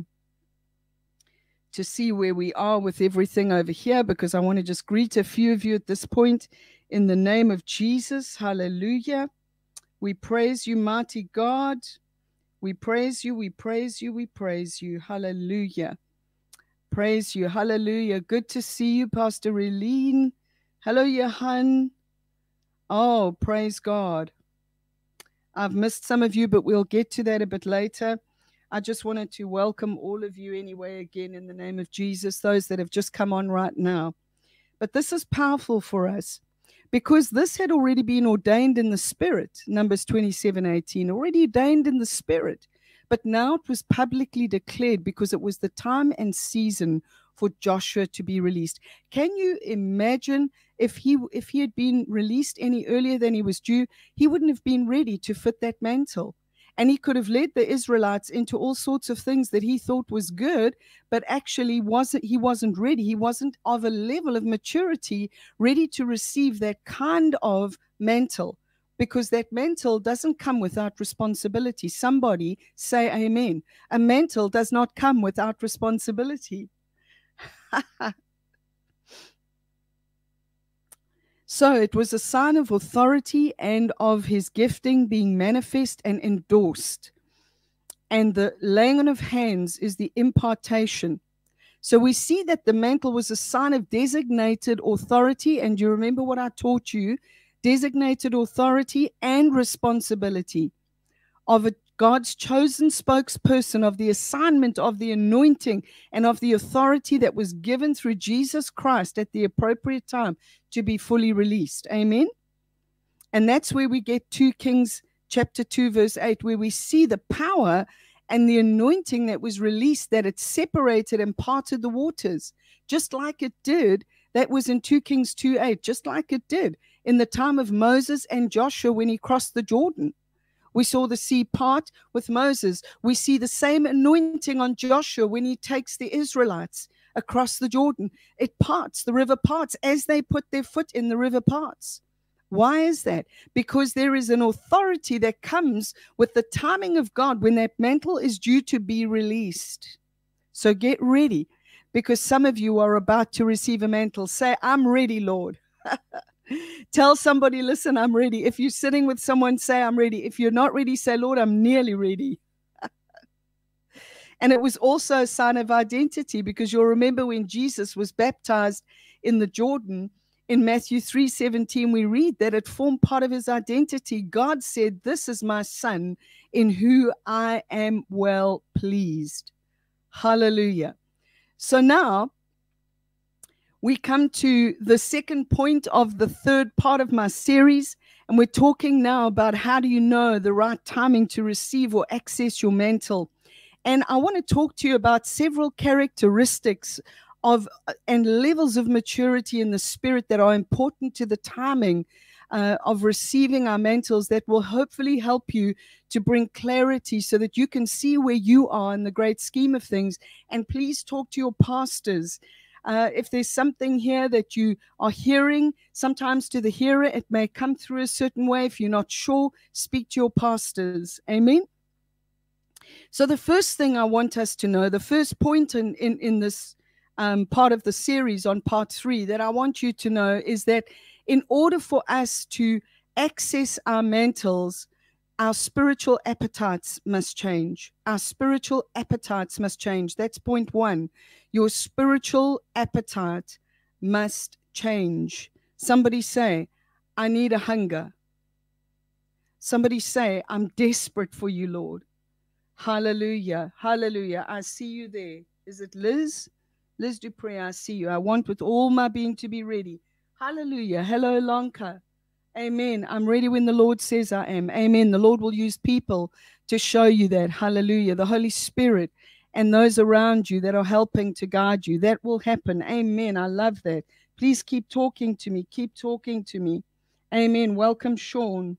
to see where we are with everything over here, because I want to just greet a few of you at this point in the name of Jesus. Hallelujah. We praise you, mighty God. We praise you, we praise you, we praise you. Hallelujah. Praise you. Hallelujah. Good to see you, Pastor Eileen. Hello, Johan. Oh, praise God. I've missed some of you, but we'll get to that a bit later. I just wanted to welcome all of you anyway, again, in the name of Jesus, those that have just come on right now. But this is powerful for us because this had already been ordained in the Spirit, Numbers twenty-seven eighteen, already ordained in the Spirit. But now it was publicly declared because it was the time and season for Joshua to be released. Can you imagine if he if he had been released any earlier than he was due, he wouldn't have been ready to fit that mantle. And he could have led the Israelites into all sorts of things that he thought was good, but actually wasn't. He wasn't ready. He wasn't of a level of maturity ready to receive that kind of mantle, because that mantle doesn't come without responsibility. Somebody say amen. A mantle does not come without responsibility. So it was a sign of authority and of his gifting being manifest and endorsed. And the laying on of hands is the impartation. So we see that the mantle was a sign of designated authority. And you remember what I taught you? designated authority and responsibility of a, God's chosen spokesperson, of the assignment, of the anointing, and of the authority that was given through Jesus Christ at the appropriate time to be fully released. Amen? And that's where we get two Kings chapter two, verse eight, where we see the power and the anointing that was released, that it separated and parted the waters, just like it did. That was in two Kings two eight, just like it did in the time of Moses and Joshua when he crossed the Jordan. We saw the sea part with Moses. We see the same anointing on Joshua when he takes the Israelites across the Jordan. It parts, the river parts as they put their foot in the river parts. Why is that? Because there is an authority that comes with the timing of God when that mantle is due to be released. So get ready, because some of you are about to receive a mantle. Say, I'm ready, Lord. Tell somebody, listen, I'm ready. If you're sitting with someone, say, I'm ready. If you're not ready, say, Lord, I'm nearly ready. And it was also a sign of identity, because you'll remember when Jesus was baptized in the Jordan, in Matthew three seventeen, we read that it formed part of his identity. God said, this is my son in who I am well pleased. Hallelujah. So now we come to the second point of the third part of my series, and we're talking now about how do you know the right timing to receive or access your mantle. And I want to talk to you about several characteristics of and levels of maturity in the spirit that are important to the timing uh, of receiving our mantles, that will hopefully help you to bring clarity so that you can see where you are in the great scheme of things. And please talk to your pastors. Uh, if there's something here that you are hearing, sometimes to the hearer, it may come through a certain way. If you're not sure, speak to your pastors. Amen. So the first thing I want us to know, the first point in, in, in this um, part of the series on part three that I want you to know is that in order for us to access our mantles, our spiritual appetites must change. Our spiritual appetites must change. That's point one. Your spiritual appetite must change. Somebody say, I need a hunger. Somebody say, I'm desperate for you, Lord. Hallelujah. Hallelujah. I see you there. Is it Liz? Liz Dupree, I see you. I want with all my being to be ready. Hallelujah. Hello, Lanka. Amen. I'm ready when the Lord says I am. Amen. The Lord will use people to show you that. Hallelujah. The Holy Spirit and those around you that are helping to guide you. That will happen. Amen. I love that. Please keep talking to me. Keep talking to me. Amen. Welcome, Sean.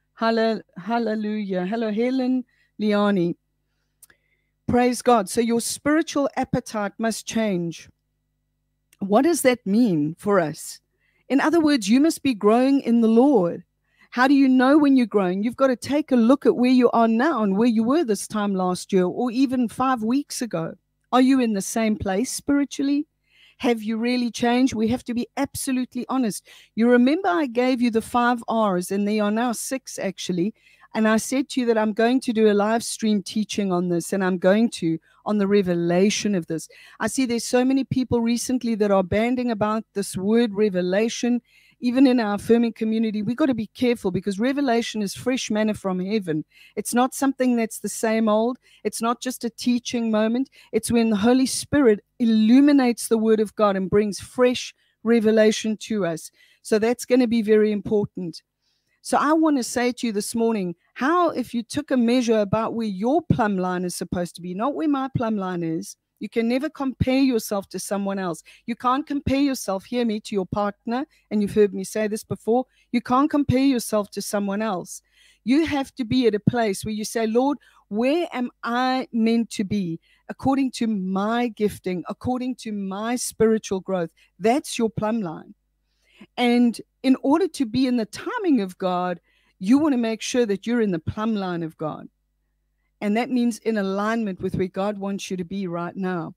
Hallelujah. Hello, Helen Liani. Praise God. So your spiritual appetite must change. What does that mean for us? In other words, you must be growing in the Lord. How do you know when you're growing? You've got to take a look at where you are now and where you were this time last year or even five weeks ago. Are you in the same place spiritually? Have you really changed? We have to be absolutely honest. You remember I gave you the five R's, and there are now six actually. And I said to you that I'm going to do a live stream teaching on this, and I'm going to on the revelation of this. I see there's so many people recently that are banding about this word revelation. Even in our affirming community, we've got to be careful, because revelation is fresh manna from heaven. It's not something that's the same old. It's not just a teaching moment. It's when the Holy Spirit illuminates the word of God and brings fresh revelation to us. So that's going to be very important. So I want to say to you this morning, how if you took a measure about where your plumb line is supposed to be, not where my plumb line is. You can never compare yourself to someone else. You can't compare yourself, hear me, to your partner. And you've heard me say this before. You can't compare yourself to someone else. You have to be at a place where you say, Lord, where am I meant to be according to my gifting, according to my spiritual growth? That's your plumb line. And in order to be in the timing of God, you want to make sure that you're in the plumb line of God. And that means in alignment with where God wants you to be right now.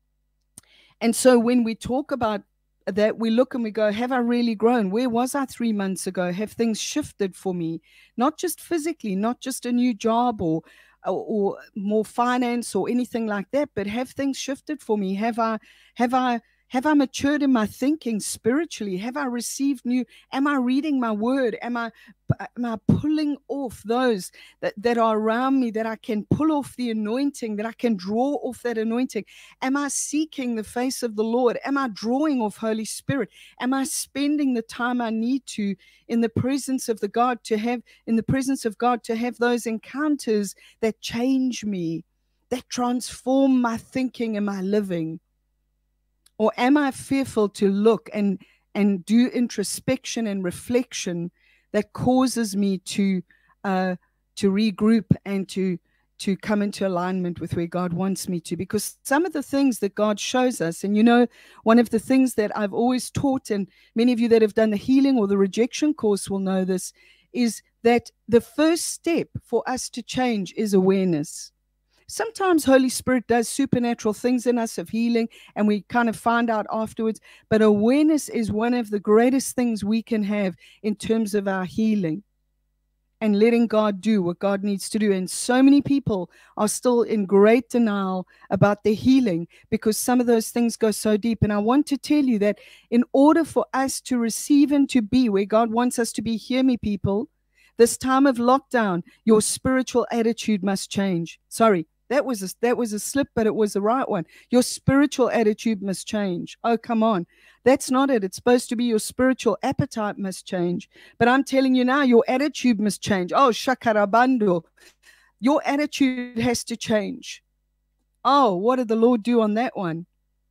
And so when we talk about that, we look and we go, have I really grown? Where was I three months ago? Have things shifted for me? Not just physically, not just a new job or, or, or more finance or anything like that, but have things shifted for me? Have I, have I, Have I matured in my thinking spiritually? Have I received new? Am I reading my word? Am I am I pulling off those that, that are around me, that I can pull off the anointing, that I can draw off that anointing? Am I seeking the face of the Lord? Am I drawing off Holy Spirit? Am I spending the time I need to in the presence of the God to have in the presence of God to have those encounters that change me, that transform my thinking and my living? Or am I fearful to look and, and do introspection and reflection that causes me to uh, to regroup and to, to come into alignment with where God wants me to? Because some of the things that God shows us, and you know, one of the things that I've always taught, and many of you that have done the healing or the rejection course will know this, is that the first step for us to change is awareness. Sometimes Holy Spirit does supernatural things in us of healing, and we kind of find out afterwards. But awareness is one of the greatest things we can have in terms of our healing and letting God do what God needs to do. And so many people are still in great denial about their healing because some of those things go so deep. And I want to tell you that in order for us to receive and to be where God wants us to be, hear me, people, this time of lockdown, your spiritual attitude must change. Sorry. That was a, that was a slip, but it was the right one. Your spiritual attitude must change. Oh, come on. That's not it. It's supposed to be your spiritual appetite must change. But I'm telling you now, your attitude must change. Oh, shakarabando. Your attitude has to change. Oh, what did the Lord do on that one?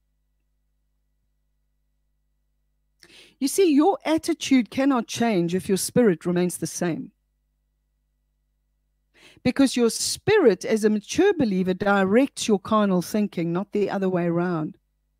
You see, your attitude cannot change if your spirit remains the same. Because your spirit, as a mature believer, directs your carnal thinking, not the other way around.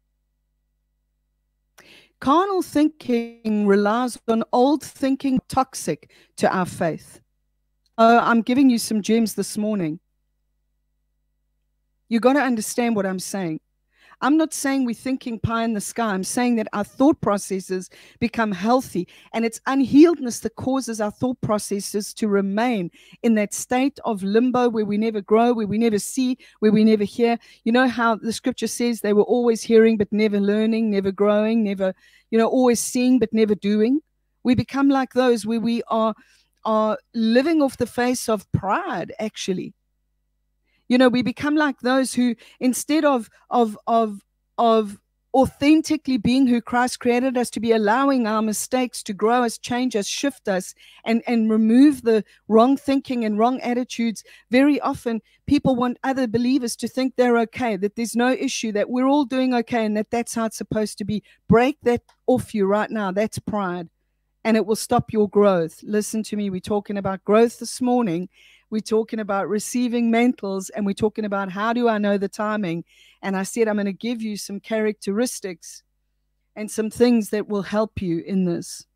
Carnal thinking relies on old thinking, toxic to our faith. Oh, I'm giving you some gems this morning. You've got to understand what I'm saying. I'm not saying we're thinking pie in the sky. I'm saying that our thought processes become healthy, and it's unhealedness that causes our thought processes to remain in that state of limbo where we never grow, where we never see, where we never hear. You know how the scripture says they were always hearing but never learning, never growing, never, you know, always seeing but never doing. We become like those where we are, are living off the face of pride, actually. You know, we become like those who, instead of of of of authentically being who Christ created us to be, allowing our mistakes to grow us, change us, shift us, and and remove the wrong thinking and wrong attitudes. Very often, people want other believers to think they're okay, that there's no issue, that we're all doing okay, and that that's how it's supposed to be. Break that off you right now. That's pride, and it will stop your growth. Listen to me. We're talking about growth this morning. We're talking about receiving mantles, and we're talking about how do I know the timing. And I said I'm going to give you some characteristics and some things that will help you in this.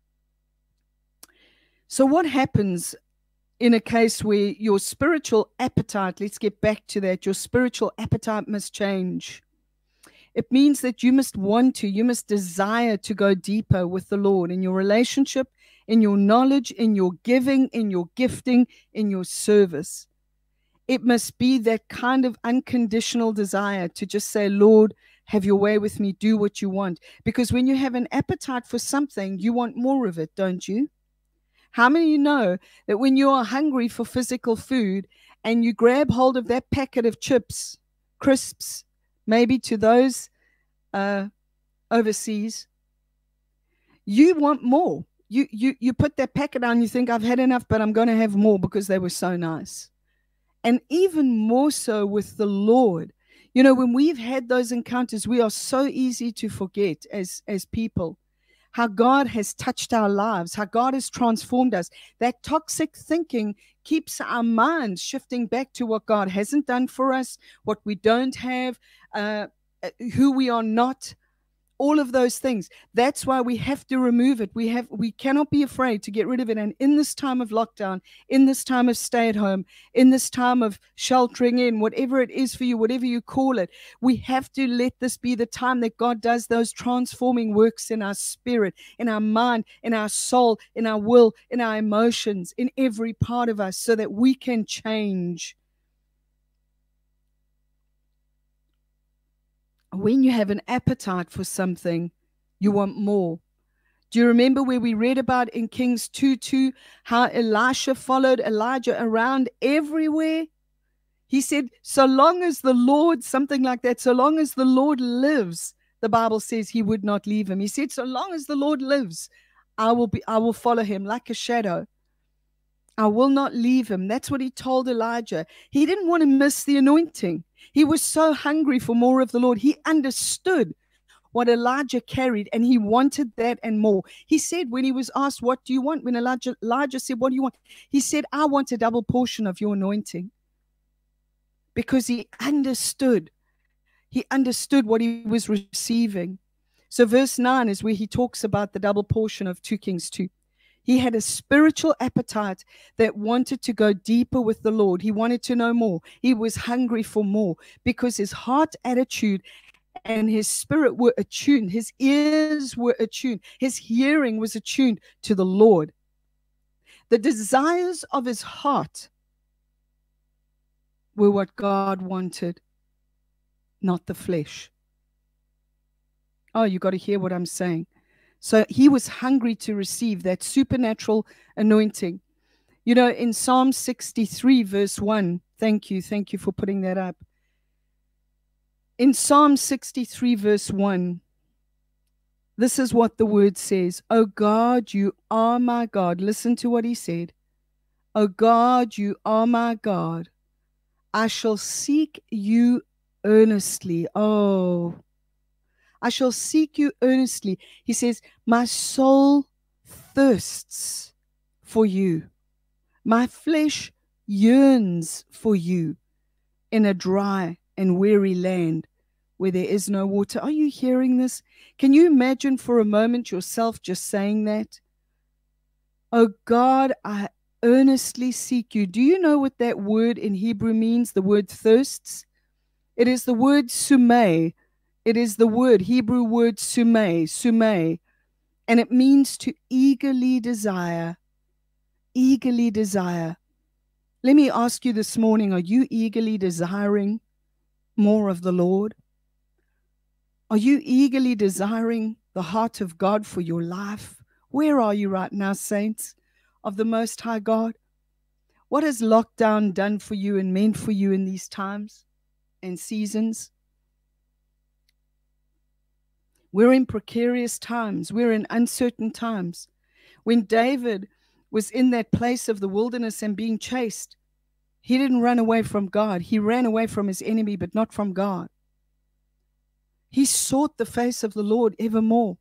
So what happens in a case where your spiritual appetite, let's get back to that, your spiritual appetite must change. It means that you must want to, you must desire to go deeper with the Lord in your relationship, in your knowledge, in your giving, in your gifting, in your service. It must be that kind of unconditional desire to just say, Lord, have your way with me, do what you want. Because when you have an appetite for something, you want more of it, don't you? How many of you know that when you are hungry for physical food and you grab hold of that packet of chips, crisps, maybe to those uh, overseas, you want more. You, you, you put that packet down, you think, I've had enough, but I'm going to have more because they were so nice. And even more so with the Lord. You know, when we've had those encounters, we are so easy to forget as, as people how God has touched our lives, how God has transformed us. That toxic thinking keeps our minds shifting back to what God hasn't done for us, what we don't have, uh, who we are not. All of those things. That's why we have to remove it. We have, we cannot be afraid to get rid of it. And in this time of lockdown, in this time of stay at home, in this time of sheltering in, whatever it is for you, whatever you call it, we have to let this be the time that God does those transforming works in our spirit, in our mind, in our soul, in our will, in our emotions, in every part of us, so that we can change. When you have an appetite for something, you want more. Do you remember where we read about in Kings two two how Elisha followed Elijah around everywhere? He said, so long as the Lord, something like that, so long as the Lord lives, the Bible says he would not leave him. He said, so long as the Lord lives, I will be, I will follow him like a shadow. I will not leave him. That's what he told Elijah. He didn't want to miss the anointing. He was so hungry for more of the Lord. He understood what Elijah carried, and he wanted that and more. He said when he was asked, what do you want? When Elijah, Elijah said, what do you want? He said, I want a double portion of your anointing. Because he understood. He understood what he was receiving. So verse nine is where he talks about the double portion of two Kings two. He had a spiritual appetite that wanted to go deeper with the Lord. He wanted to know more. He was hungry for more because his heart attitude and his spirit were attuned. His ears were attuned. His hearing was attuned to the Lord. The desires of his heart were what God wanted, not the flesh. Oh, you got to hear what I'm saying. So he was hungry to receive that supernatural anointing. You know, in Psalm sixty-three, verse one, thank you, thank you for putting that up. In Psalm sixty-three, verse one, this is what the word says. Oh God, you are my God. Listen to what he said. Oh God, you are my God. I shall seek you earnestly. Oh, I shall seek you earnestly. He says, my soul thirsts for you. My flesh yearns for you in a dry and weary land where there is no water. Are you hearing this? Can you imagine for a moment yourself just saying that? Oh God, I earnestly seek you. Do you know what that word in Hebrew means? The word thirsts. It is the word sumay. It is the word, Hebrew word sumay, sumay. And it means to eagerly desire. Eagerly desire. Let me ask you this morning, are you eagerly desiring more of the Lord? Are you eagerly desiring the heart of God for your life? Where are you right now, saints of the Most High God? What has lockdown done for you and meant for you in these times and seasons? We're in precarious times. We're in uncertain times. When David was in that place of the wilderness and being chased, he didn't run away from God. He ran away from his enemy, but not from God. He sought the face of the Lord evermore.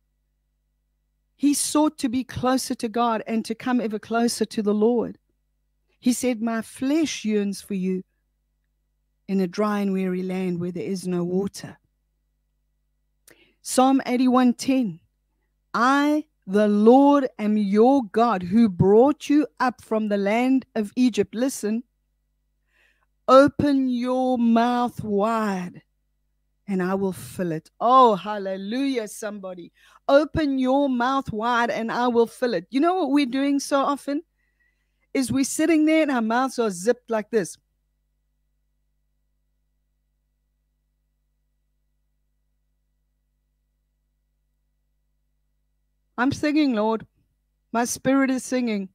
He sought to be closer to God and to come ever closer to the Lord. He said, my flesh yearns for you in a dry and weary land where there is no water. Psalm eighty-one ten. I, the Lord, am your God who brought you up from the land of Egypt. Listen. Open your mouth wide and I will fill it. Oh, hallelujah, somebody. Open your mouth wide and I will fill it. You know what we're doing so often? Is we're sitting there and our mouths are zipped like this. I'm singing, Lord. My spirit is singing.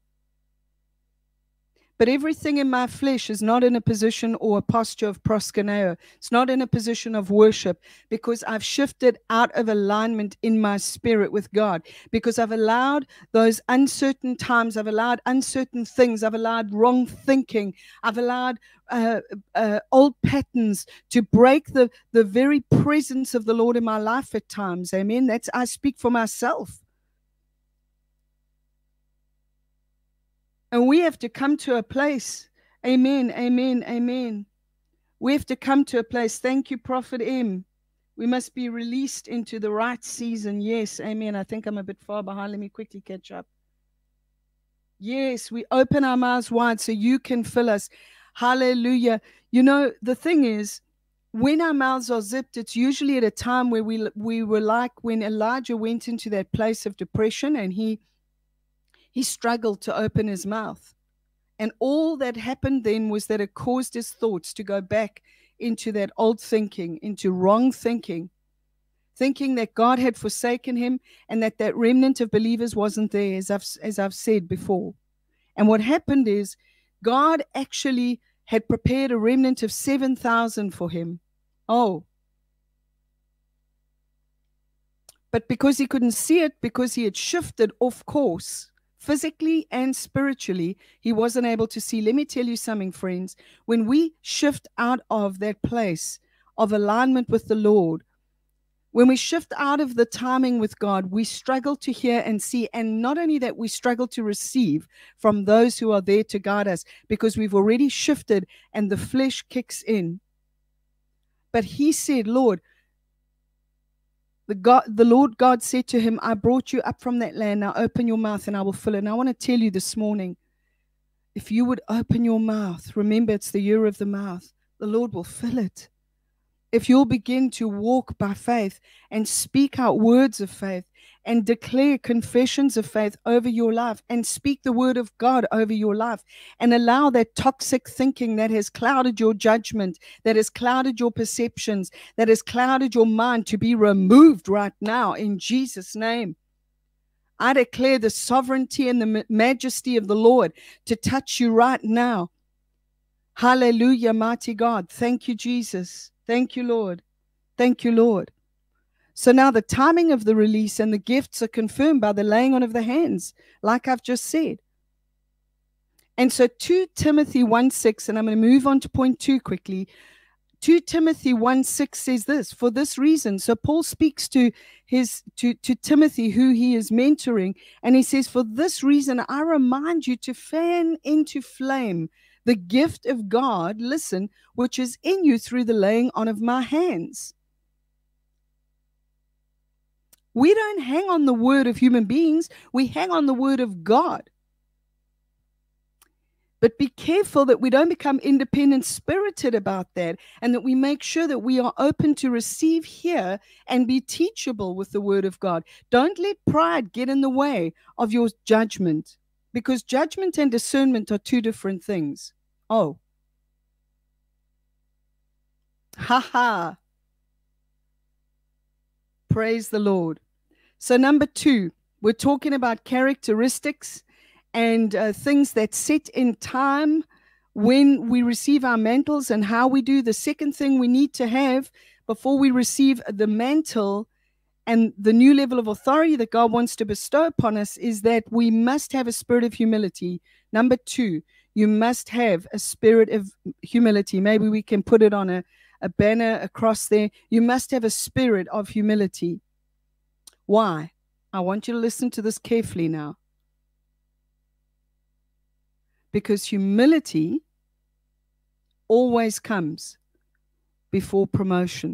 But everything in my flesh is not in a position or a posture of proskuneo. It's not in a position of worship because I've shifted out of alignment in my spirit with God. Because I've allowed those uncertain times, I've allowed uncertain things, I've allowed wrong thinking, I've allowed uh, uh, old patterns to break the, the very presence of the Lord in my life at times. Amen. That's, I speak for myself. And we have to come to a place. Amen, amen, amen. We have to come to a place. Thank you, Prophet M. We must be released into the right season. Yes, amen. I think I'm a bit far behind. Let me quickly catch up. Yes, we open our mouths wide so you can fill us. Hallelujah. You know, the thing is, when our mouths are zipped, it's usually at a time where we, we were like when Elijah went into that place of depression and he He struggled to open his mouth. And all that happened then was that it caused his thoughts to go back into that old thinking, into wrong thinking, thinking that God had forsaken him and that that remnant of believers wasn't there, as I've, as I've said before. And what happened is God actually had prepared a remnant of seven thousand for him. Oh. But because he couldn't see it, because he had shifted off course, physically and spiritually, he wasn't able to see. Let me tell you something, friends. When we shift out of that place of alignment with the Lord, when we shift out of the timing with God, we struggle to hear and see. And not only that, we struggle to receive from those who are there to guide us, because we've already shifted and the flesh kicks in. But he said, Lord, the God, the Lord God said to him, I brought you up from that land. Now open your mouth and I will fill it. And I want to tell you this morning, if you would open your mouth, remember it's the year of the mouth, the Lord will fill it. If you'll begin to walk by faith and speak out words of faith and declare confessions of faith over your life and speak the word of God over your life and allow that toxic thinking that has clouded your judgment, that has clouded your perceptions, that has clouded your mind to be removed right now in Jesus' name. I declare the sovereignty and the majesty of the Lord to touch you right now. Hallelujah, mighty God. Thank you, Jesus. Thank you, Lord. Thank you, Lord. So now the timing of the release and the gifts are confirmed by the laying on of the hands, like I've just said. And so Second Timothy one six, and I'm going to move on to point two quickly. Second Timothy one six says this, for this reason. So Paul speaks to his to, to Timothy, who he is mentoring, and he says, for this reason, I remind you to fan into flame the gift of God, listen, which is in you through the laying on of my hands. We don't hang on the word of human beings. We hang on the word of God. But be careful that we don't become independent spirited about that, and that we make sure that we are open to receive here and be teachable with the word of God. Don't let pride get in the way of your judgment, because judgment and discernment are two different things. Oh. Ha ha. Praise the Lord. So number two, we're talking about characteristics and uh, things that set in time when we receive our mantles and how we do. The second thing we need to have before we receive the mantle and the new level of authority that God wants to bestow upon us is that we must have a spirit of humility. Number two, you must have a spirit of humility. Maybe we can put it on a, a banner across there. You must have a spirit of humility. Why? I want you to listen to this carefully now. Because humility always comes before promotion.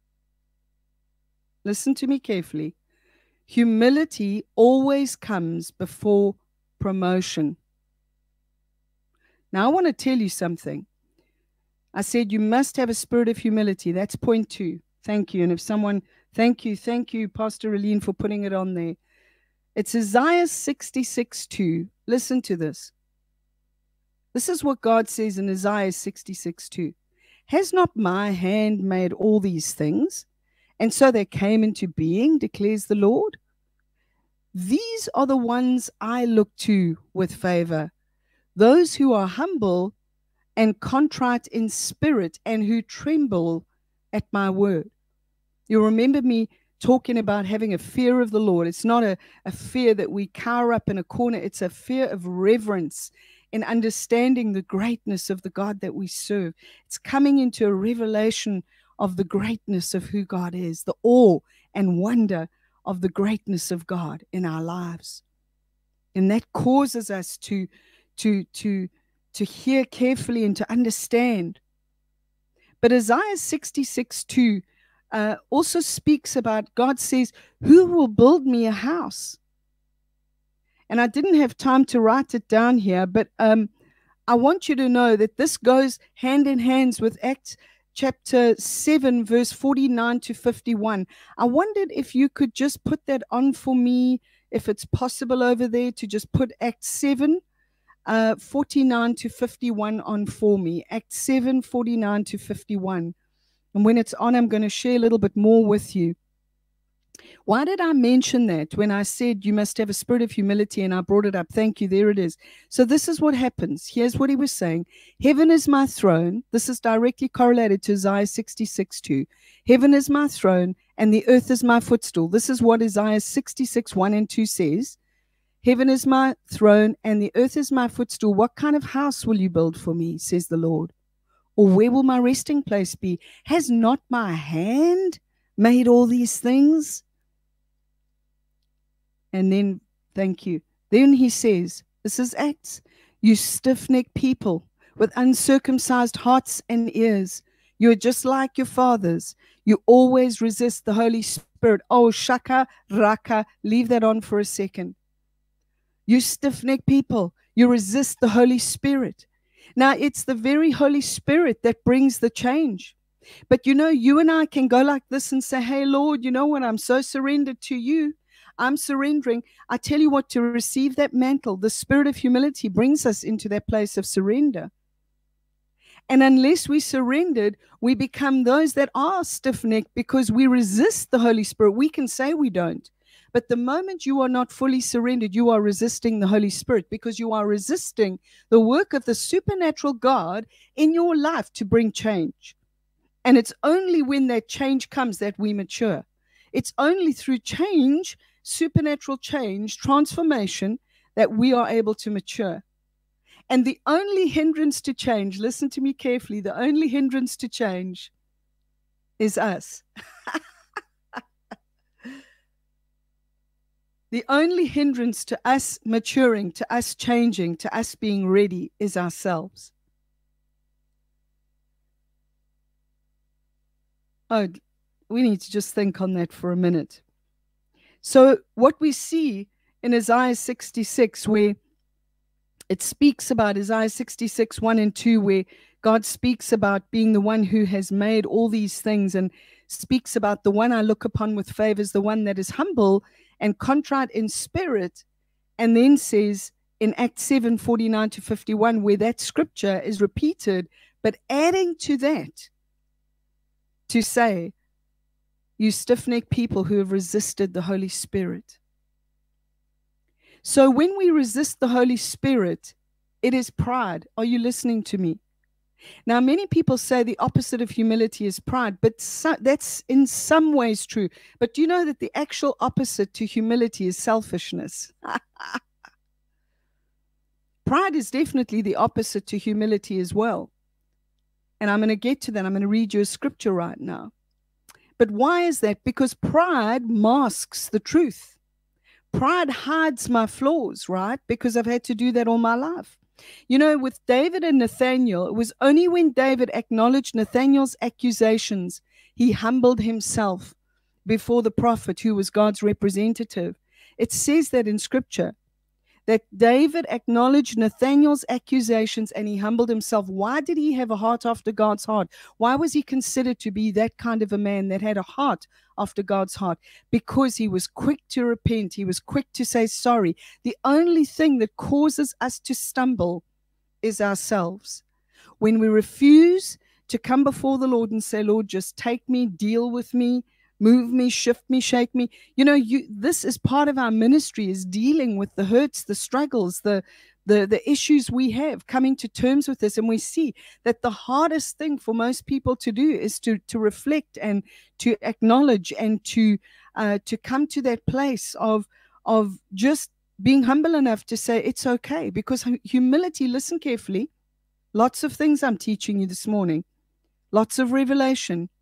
Listen to me carefully. Humility always comes before promotion. Now, I want to tell you something. I said you must have a spirit of humility. That's point two. Thank you. And if someone, thank you, thank you, Pastor Aline, for putting it on there. It's Isaiah sixty-six two. Listen to this. This is what God says in Isaiah sixty-six two. Has not my hand made all these things? And so they came into being, declares the Lord. These are the ones I look to with favor, those who are humble and contrite in spirit and who tremble at my word. You'll remember me talking about having a fear of the Lord. It's not a, a fear that we cower up in a corner. It's a fear of reverence in understanding the greatness of the God that we serve. It's coming into a revelation of the greatness of who God is, the awe and wonder of the greatness of God in our lives. And that causes us to, to, to, to hear carefully and to understand. But Isaiah sixty-six two uh, also speaks about, God says, who will build me a house? And I didn't have time to write it down here, but um, I want you to know that this goes hand in hand with Acts chapter seven, verse forty-nine to fifty-one. I wondered if you could just put that on for me, if it's possible over there to just put Acts seven. uh, forty-nine to fifty-one on for me. Acts seven, forty-nine to fifty-one. And when it's on, I'm going to share a little bit more with you. Why did I mention that when I said you must have a spirit of humility, and I brought it up? Thank you. There it is. So this is what happens. Here's what he was saying. Heaven is my throne. This is directly correlated to Isaiah sixty-six two. Heaven is my throne and the earth is my footstool. This is what Isaiah sixty-six one and two says. Heaven is my throne and the earth is my footstool. What kind of house will you build for me, says the Lord? Or where will my resting place be? Has not my hand made all these things? And then, thank you. Then he says, this is Acts, you stiff-necked people with uncircumcised hearts and ears. You're just like your fathers. You always resist the Holy Spirit. Oh, shaka, raka, leave that on for a second. You stiff-necked people, you resist the Holy Spirit. Now, it's the very Holy Spirit that brings the change. But, you know, you and I can go like this and say, hey, Lord, you know what? I'm so surrendered to you. I'm surrendering. I tell you what, to receive that mantle, the spirit of humility brings us into that place of surrender. And unless we surrendered, we become those that are stiff-necked because we resist the Holy Spirit. We can say we don't. But the moment you are not fully surrendered, you are resisting the Holy Spirit because you are resisting the work of the supernatural God in your life to bring change. And it's only when that change comes that we mature. It's only through change, supernatural change, transformation, that we are able to mature. And the only hindrance to change, listen to me carefully, the only hindrance to change is us. The only hindrance to us maturing, to us changing, to us being ready is ourselves. Oh, we need to just think on that for a minute. So what we see in Isaiah sixty-six, where it speaks about Isaiah sixty-six, one and two, where God speaks about being the one who has made all these things and speaks about the one I look upon with favor is the one that is humble and contrite in spirit, and then says in Acts seven, forty-nine to fifty-one, where that scripture is repeated, but adding to that, to say, you stiff-necked people who have resisted the Holy Spirit. So when we resist the Holy Spirit, it is pride. Are you listening to me? Now, many people say the opposite of humility is pride, but so, that's in some ways true. But do you know that the actual opposite to humility is selfishness? Pride is definitely the opposite to humility as well. And I'm going to get to that. I'm going to read you a scripture right now. But why is that? Because pride masks the truth. Pride hides my flaws, right? Because I've had to do that all my life. You know, with David and Nathaniel, it was only when David acknowledged Nathaniel's accusations, he humbled himself before the prophet who was God's representative. It says that in scripture, that David acknowledged Nathaniel's accusations and he humbled himself. Why did he have a heart after God's heart? Why was he considered to be that kind of a man that had a heart after God's heart? Because he was quick to repent. He was quick to say sorry. The only thing that causes us to stumble is ourselves. When we refuse to come before the Lord and say, Lord, just take me, deal with me, move me, shift me, shake me. You know, you, this is part of our ministry, is dealing with the hurts, the struggles, the, the, the issues we have, coming to terms with this. And we see that the hardest thing for most people to do is to, to reflect and to acknowledge and to, uh, to come to that place of, of just being humble enough to say it's okay. Because humility, listen carefully, lots of things I'm teaching you this morning, lots of revelation.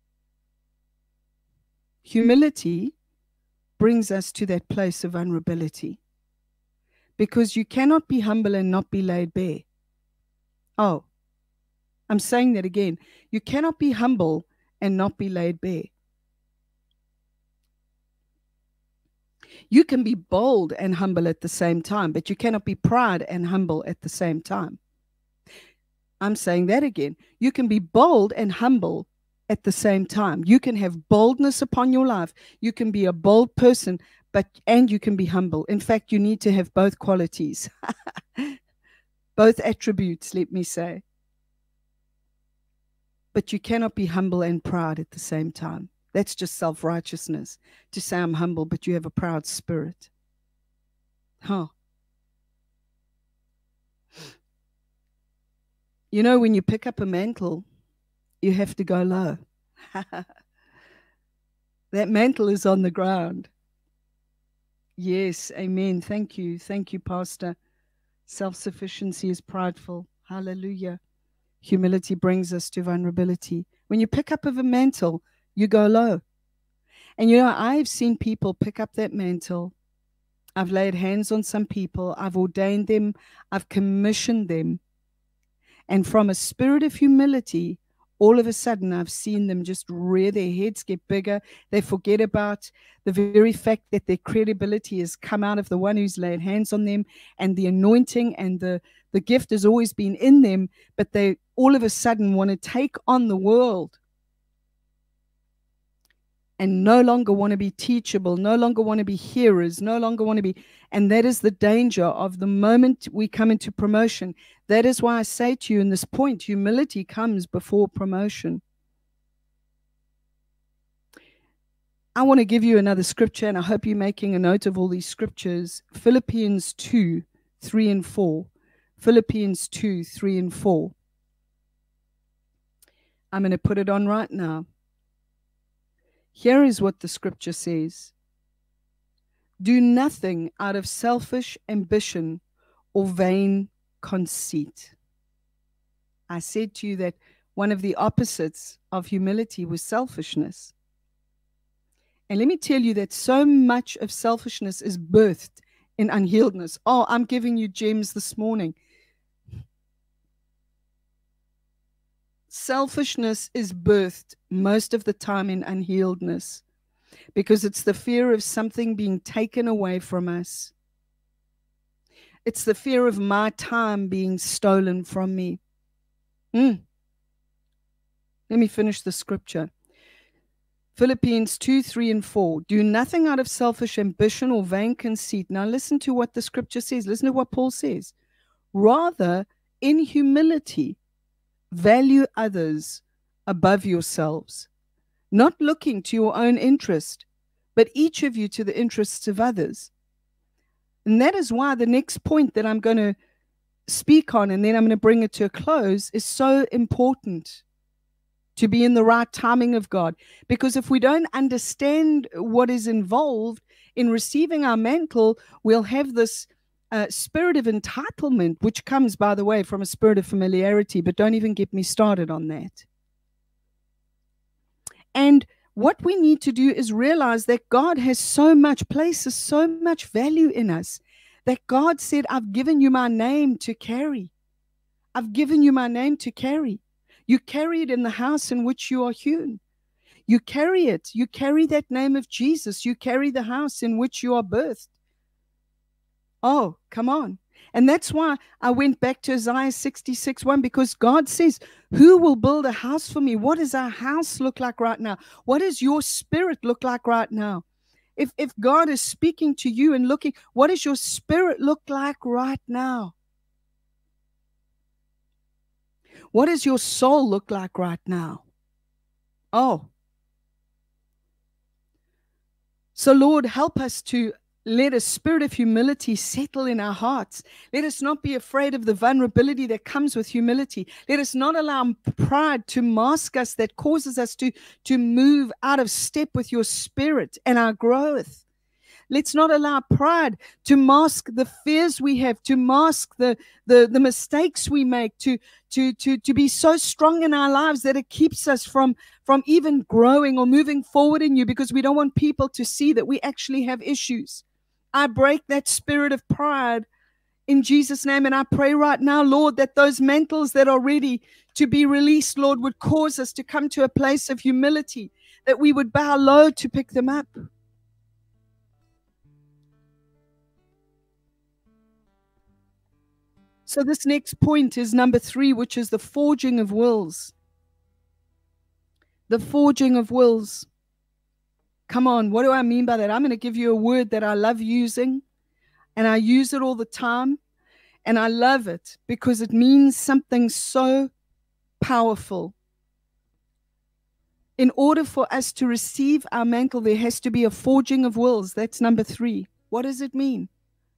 Humility brings us to that place of vulnerability, because you cannot be humble and not be laid bare. Oh, I'm saying that again. You cannot be humble and not be laid bare. You can be bold and humble at the same time, but you cannot be proud and humble at the same time. I'm saying that again. You can be bold and humble at the same time. You can have boldness upon your life. You can be a bold person, but and you can be humble. In fact, you need to have both qualities. both attributes, let me say. But you cannot be humble and proud at the same time. That's just self-righteousness, to say I'm humble, but you have a proud spirit. Huh. You know, when you pick up a mantle, you have to go low. That mantle is on the ground. Yes, amen. Thank you. Thank you, Pastor. Self-sufficiency is prideful. Hallelujah. Humility brings us to vulnerability. When you pick up of a mantle, you go low. And you know, I've seen people pick up that mantle. I've laid hands on some people. I've ordained them. I've commissioned them. And from a spirit of humility, all of a sudden, I've seen them just rear their heads, get bigger. They forget about the very fact that their credibility has come out of the one who's laid hands on them, and the anointing and the, the gift has always been in them, but they all of a sudden want to take on the world and no longer want to be teachable, no longer want to be hearers, no longer want to be, and that is the danger of the moment we come into promotion. That is why I say to you in this point, humility comes before promotion. I want to give you another scripture, and I hope you're making a note of all these scriptures. Philippians two, three and four. Philippians two, three and four. I'm going to put it on right now. Here is what the scripture says. Do nothing out of selfish ambition or vain conceit. I said to you that one of the opposites of humility was selfishness. And let me tell you that so much of selfishness is birthed in unhealedness. Oh, I'm giving you gems this morning. Selfishness is birthed most of the time in unhealedness, because it's the fear of something being taken away from us. It's the fear of my time being stolen from me. Mm. Let me finish the scripture. Philippians two, three and four. Do nothing out of selfish ambition or vain conceit. Now listen to what the scripture says. Listen to what Paul says. Rather, in humility, value others above yourselves, not looking to your own interest, but each of you to the interests of others. And that is why the next point that I'm going to speak on, and then I'm going to bring it to a close, is so important, to be in the right timing of God. Because if we don't understand what is involved in receiving our mantle, we'll have this Uh, spirit of entitlement, which comes, by the way, from a spirit of familiarity, but don't even get me started on that. And what we need to do is realize that God has so much, places so much value in us, that God said, I've given you my name to carry. I've given you my name to carry. You carry it in the house in which you are hewn. You carry it. You carry that name of Jesus. You carry the house in which you are birthed. Oh, come on. And that's why I went back to Isaiah sixty-six, one, because God says, who will build a house for me? What does our house look like right now? What does your spirit look like right now? If, if God is speaking to you and looking, what does your spirit look like right now? What does your soul look like right now? Oh. So Lord, help us to let a spirit of humility settle in our hearts. Let us not be afraid of the vulnerability that comes with humility. Let us not allow pride to mask us, that causes us to, to move out of step with your spirit and our growth. Let's not allow pride to mask the fears we have, to mask the, the, the mistakes we make, to, to, to, to be so strong in our lives that it keeps us from, from even growing or moving forward in you, because we don't want people to see that we actually have issues. I break that spirit of pride in Jesus' name, and I pray right now, Lord, that those mantles that are ready to be released, Lord, would cause us to come to a place of humility, that we would bow low to pick them up. So this next point is number three, which is the forging of wills. The forging of wills. Come on, what do I mean by that? I'm going to give you a word that I love using, and I use it all the time. And I love it because it means something so powerful. In order for us to receive our mantle, there has to be a forging of wills. That's number three. What does it mean?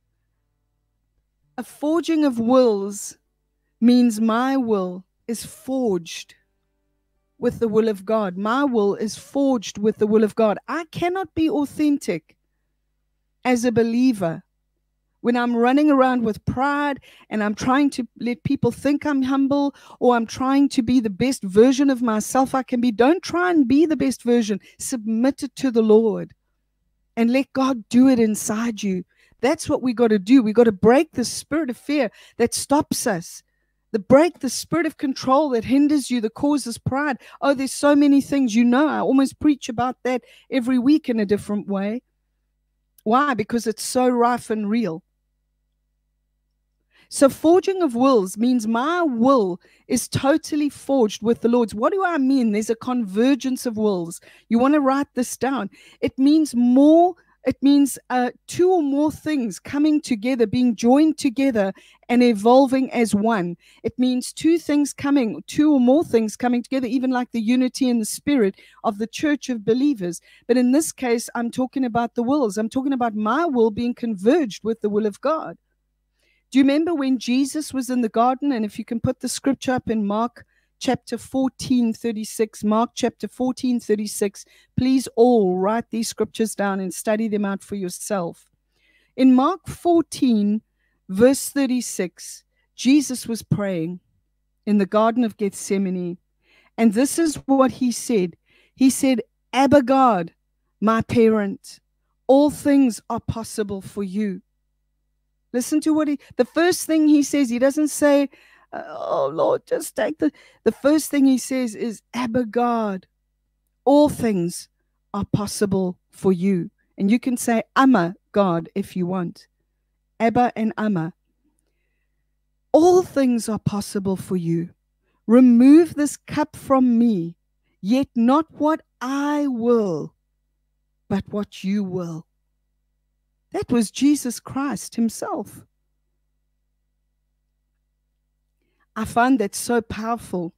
A forging of wills means my will is forged with the will of God. My will is forged with the will of God. I cannot be authentic as a believer when I'm running around with pride and I'm trying to let people think I'm humble, or I'm trying to be the best version of myself I can be. Don't try and be the best version. Submit it to the Lord and let God do it inside you. That's what we got to do. We got to break the spirit of fear that stops us. The break the spirit of control that hinders you, that causes pride. Oh, there's so many things, you know, I almost preach about that every week in a different way. Why? Because it's so rife and real. So forging of wills means my will is totally forged with the Lord's. What do I mean? There's a convergence of wills. You want to write this down. It means more, it means uh, two or more things coming together, being joined together and evolving as one. It means two things coming, two or more things coming together, even like the unity in the spirit of the church of believers. But in this case, I'm talking about the wills. I'm talking about my will being converged with the will of God. Do you remember when Jesus was in the garden? And if you can put the scripture up in Mark chapter fourteen, thirty-six, Mark chapter fourteen, thirty-six, please all write these scriptures down and study them out for yourself. In Mark fourteen, verse thirty-six, Jesus was praying in the Garden of Gethsemane. And this is what he said. He said, Abba God, my parent, all things are possible for you. Listen to what he, the first thing he says, he doesn't say, oh Lord, just take the, the first thing he says is, Abba God, all things are possible for you. And you can say Amma God if you want. Abba and Amma. All things are possible for you. Remove this cup from me, yet not what I will, but what you will. That was Jesus Christ himself. I find that so powerful.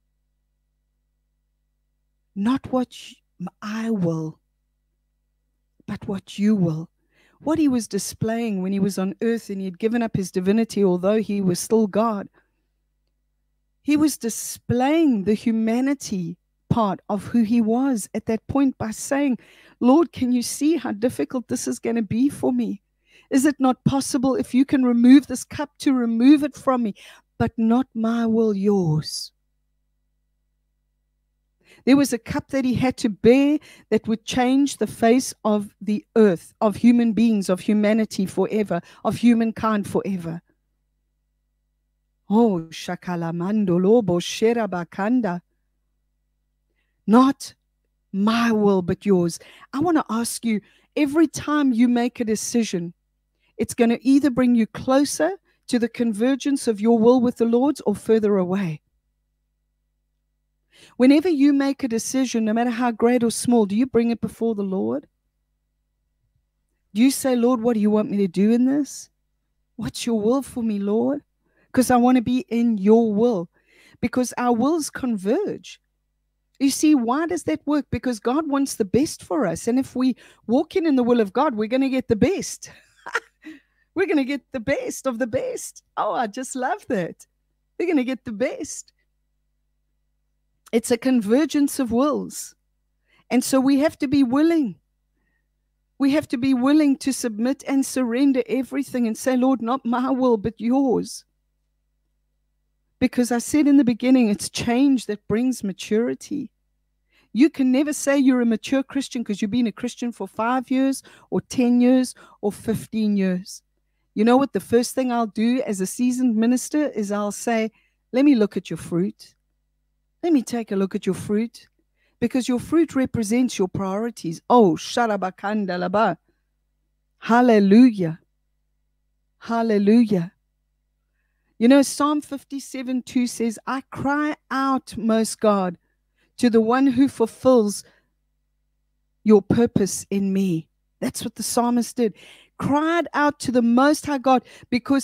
Not what I will, but what you will. What he was displaying when he was on earth and he had given up his divinity, although he was still God. He was displaying the humanity part of who he was at that point by saying, Lord, can you see how difficult this is going to be for me? Is it not possible, if you can remove this cup, to remove it from me, but not my will, yours? There was a cup that he had to bear that would change the face of the earth, of human beings, of humanity forever, of humankind forever. Oh, shakalamando lobo sherabakanda. Not my will, but yours. I want to ask you, every time you make a decision, it's going to either bring you closer to the convergence of your will with the Lord's or further away. Whenever you make a decision, no matter how great or small, do you bring it before the Lord? Do you say, Lord, what do you want me to do in this? What's your will for me, Lord? Because I want to be in your will. Because our wills converge. You see, why does that work? Because God wants the best for us. And if we walk in in the will of God, we're going to get the best. We're going to get the best of the best. Oh, I just love that. We're going to get the best. It's a convergence of wills. And so we have to be willing. We have to be willing to submit and surrender everything and say, Lord, not my will, but yours. Because I said in the beginning, it's change that brings maturity. You can never say you're a mature Christian because you've been a Christian for five years or ten years or fifteen years. You know what? The first thing I'll do as a seasoned minister is I'll say, let me look at your fruit. Let me take a look at your fruit. Because your fruit represents your priorities. Oh, sharabakandalaba. Hallelujah. Hallelujah. You know, Psalm fifty-seven two says, I cry out, most God, to the one who fulfills your purpose in me. That's what the psalmist did. Cried out to the Most High God, because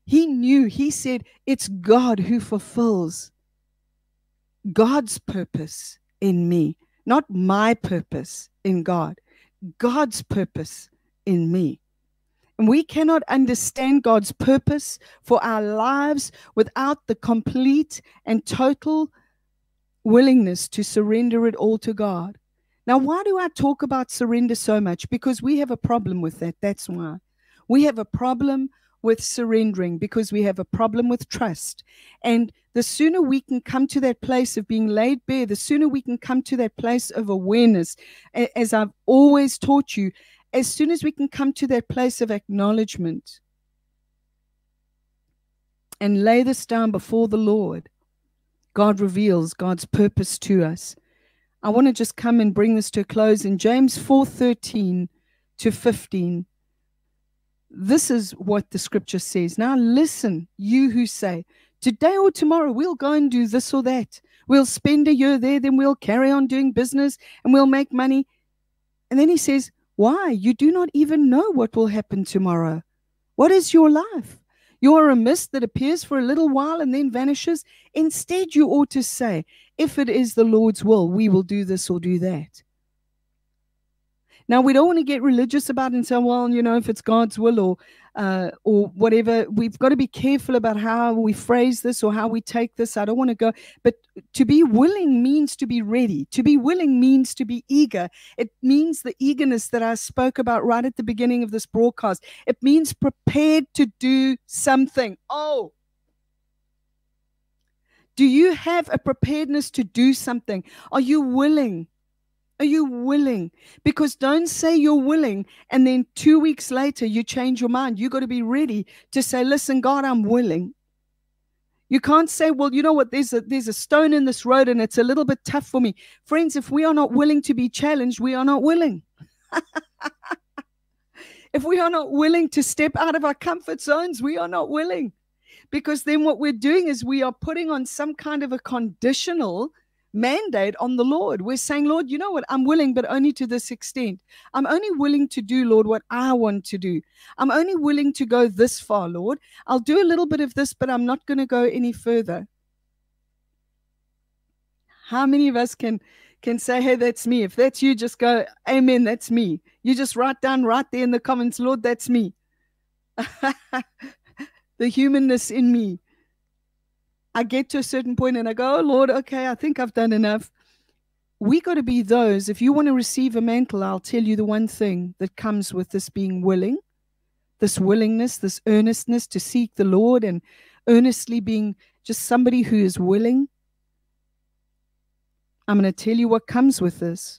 He knew, he said, it's God who fulfills God's purpose in me, not my purpose in God, God's purpose in me. And we cannot understand God's purpose for our lives without the complete and total willingness to surrender it all to God. Now, why do I talk about surrender so much? Because we have a problem with that. That's why. We have a problem with surrendering because we have a problem with trust. And the sooner we can come to that place of being laid bare, the sooner we can come to that place of awareness, as I've always taught you, as soon as we can come to that place of acknowledgement and lay this down before the Lord, God reveals God's purpose to us. I want to just come and bring this to a close in James four thirteen to fifteen. This is what the scripture says. Now listen, you who say, today or tomorrow we'll go and do this or that. We'll spend a year there, then we'll carry on doing business and we'll make money. And then he says, why? You do not even know what will happen tomorrow. What is your life? You are a mist that appears for a little while and then vanishes. Instead, you ought to say, if it is the Lord's will, we will do this or do that. Now, we don't want to get religious about it and say, well, you know, if it's God's will or uh, or whatever, we've got to be careful about how we phrase this or how we take this. I don't want to go. But to be willing means to be ready. To be willing means to be eager. It means the eagerness that I spoke about right at the beginning of this broadcast. It means prepared to do something. Oh, do you have a preparedness to do something? Are you willing? Are you willing? Because don't say you're willing and then two weeks later you change your mind. You got to be ready to say, listen, God, I'm willing. You can't say, well, you know what, there's a, there's a stone in this road and it's a little bit tough for me. Friends, if we are not willing to be challenged, we are not willing. If we are not willing to step out of our comfort zones, we are not willing. Because then what we're doing is we are putting on some kind of a conditional mandate on the Lord. We're saying, Lord, you know what? I'm willing, but only to this extent. I'm only willing to do, Lord, what I want to do. I'm only willing to go this far, Lord. I'll do a little bit of this, but I'm not going to go any further. How many of us can can say, hey, that's me? If that's you, just go, amen, that's me. You just write down right there in the comments, Lord, that's me. The humanness in me. I get to a certain point and I go, oh, Lord, okay, I think I've done enough. We got to be those. If you want to receive a mantle, I'll tell you the one thing that comes with this being willing, this willingness, this earnestness to seek the Lord and earnestly being just somebody who is willing. I'm going to tell you what comes with this.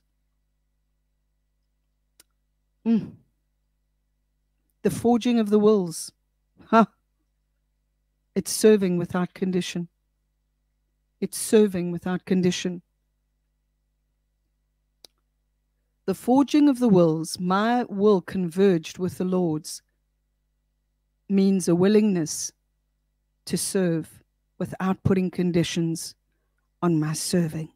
Mm. The forging of the wills. Huh. It's serving without condition. It's serving without condition. The forging of the wills, my will converged with the Lord's, means a willingness to serve without putting conditions on my serving.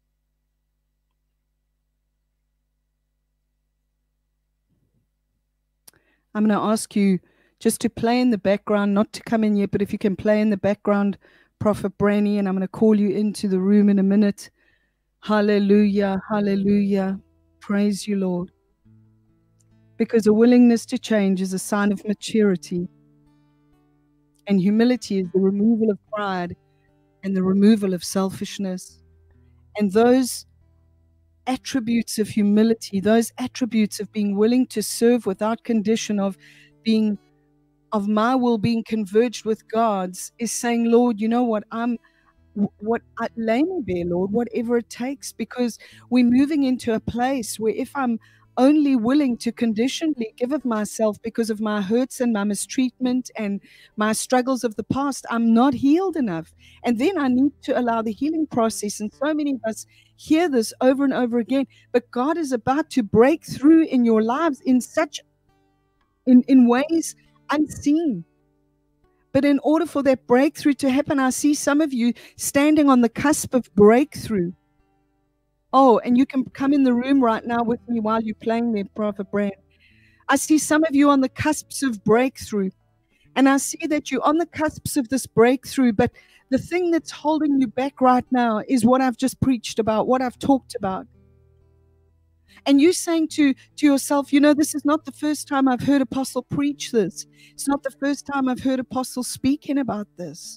I'm going to ask you just to play in the background, not to come in yet, but if you can play in the background, Prophet Branny, and I'm going to call you into the room in a minute. Hallelujah, hallelujah. Praise you, Lord. Because a willingness to change is a sign of maturity. And humility is the removal of pride and the removal of selfishness. And those attributes of humility, those attributes of being willing to serve without condition, of being of my will being converged with God's, is saying, Lord, you know what, I'm what I lay me bare, Lord, whatever it takes, because we're moving into a place where if I'm only willing to conditionally give of myself because of my hurts and my mistreatment and my struggles of the past, I'm not healed enough. And then I need to allow the healing process. And so many of us hear this over and over again, but God is about to break through in your lives in such in, in ways unseen. But in order for that breakthrough to happen, I see some of you standing on the cusp of breakthrough. Oh, and you can come in the room right now with me while you're playing there, Prophet Brand. I see some of you on the cusps of breakthrough. And I see that you're on the cusps of this breakthrough, but the thing that's holding you back right now is what I've just preached about, what I've talked about. And you're saying to, to yourself, you know, this is not the first time I've heard Apostle preach this. It's not the first time I've heard Apostle speaking about this.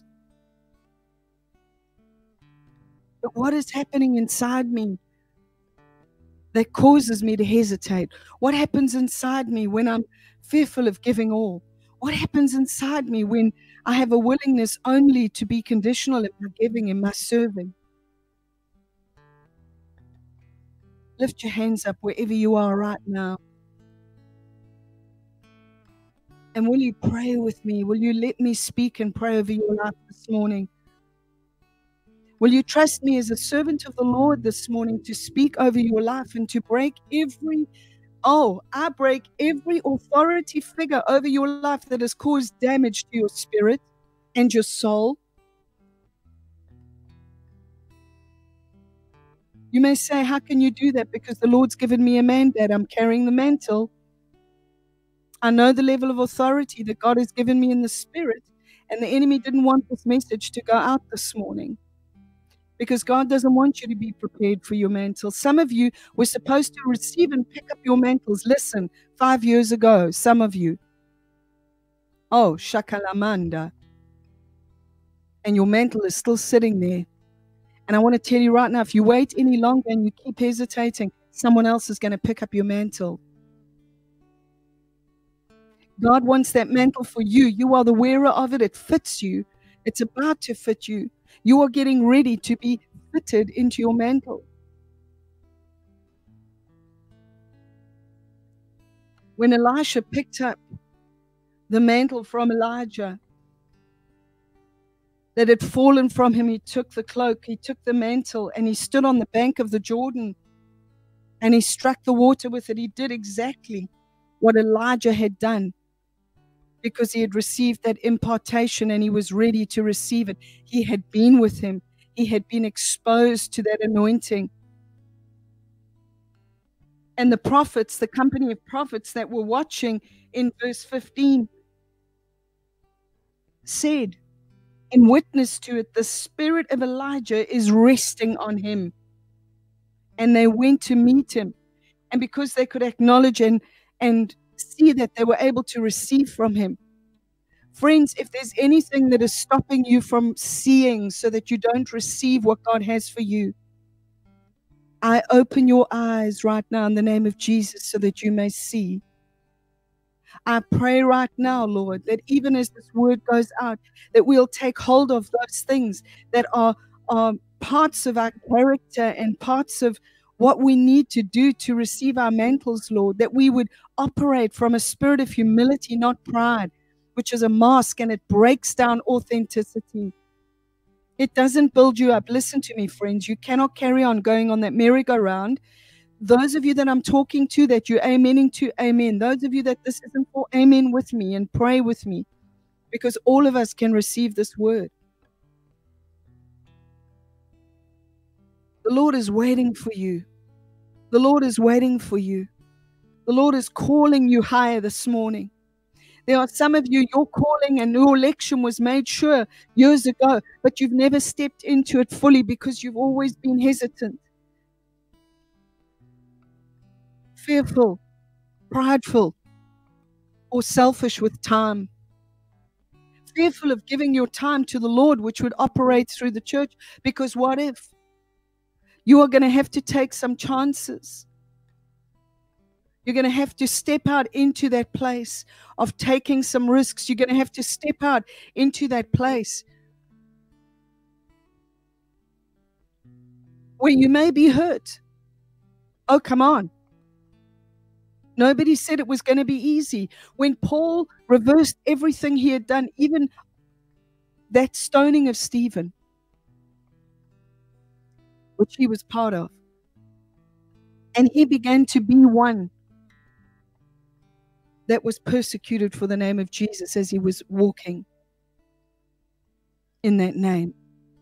But what is happening inside me that causes me to hesitate? What happens inside me when I'm fearful of giving all? What happens inside me when I have a willingness only to be conditional in my giving and my serving? Lift your hands up wherever you are right now. And will you pray with me? Will you let me speak and pray over your life this morning? Will you trust me as a servant of the Lord this morning to speak over your life and to break every, oh, I break every authority figure over your life that has caused damage to your spirit and your soul? You may say, how can you do that? Because the Lord's given me a mandate. I'm carrying the mantle. I know the level of authority that God has given me in the spirit, and the enemy didn't want this message to go out this morning because God doesn't want you to be prepared for your mantle. Some of you were supposed to receive and pick up your mantles. Listen, five years ago, some of you. Oh, shakalamanda. And your mantle is still sitting there. And I want to tell you right now, if you wait any longer and you keep hesitating, someone else is going to pick up your mantle. God wants that mantle for you. You are the wearer of it. It fits you. It's about to fit you. You are getting ready to be fitted into your mantle. When Elisha picked up the mantle from Elijah that had fallen from him, he took the cloak, he took the mantle, and he stood on the bank of the Jordan, and he struck the water with it. He did exactly what Elijah had done because he had received that impartation and he was ready to receive it. He had been with him. He had been exposed to that anointing. And the prophets, the company of prophets that were watching in verse fifteen said, in witness to it, the spirit of Elijah is resting on him. And they went to meet him. And because they could acknowledge and, and see that they were able to receive from him. Friends, if there's anything that is stopping you from seeing so that you don't receive what God has for you, I open your eyes right now in the name of Jesus so that you may see. I pray right now, Lord, that even as this word goes out, that we'll take hold of those things that are, are parts of our character and parts of what we need to do to receive our mantles, Lord, that we would operate from a spirit of humility, not pride, which is a mask and it breaks down authenticity. It doesn't build you up. Listen to me, friends. You cannot carry on going on that merry-go-round. Those of you that I'm talking to, that you're amening to, amen. Those of you that this isn't for, amen with me and pray with me, because all of us can receive this word. The Lord is waiting for you. The Lord is waiting for you. The Lord is calling you higher this morning. There are some of you, your calling and your election was made sure years ago, but you've never stepped into it fully because you've always been hesitant, fearful, prideful, or selfish with time. Fearful of giving your time to the Lord, which would operate through the church, because what if? You are going to have to take some chances. You're going to have to step out into that place of taking some risks. You're going to have to step out into that place where you may be hurt. Oh, come on. Nobody said it was going to be easy. When Paul reversed everything he had done, even that stoning of Stephen, which he was part of, and he began to be one that was persecuted for the name of Jesus as he was walking in that name.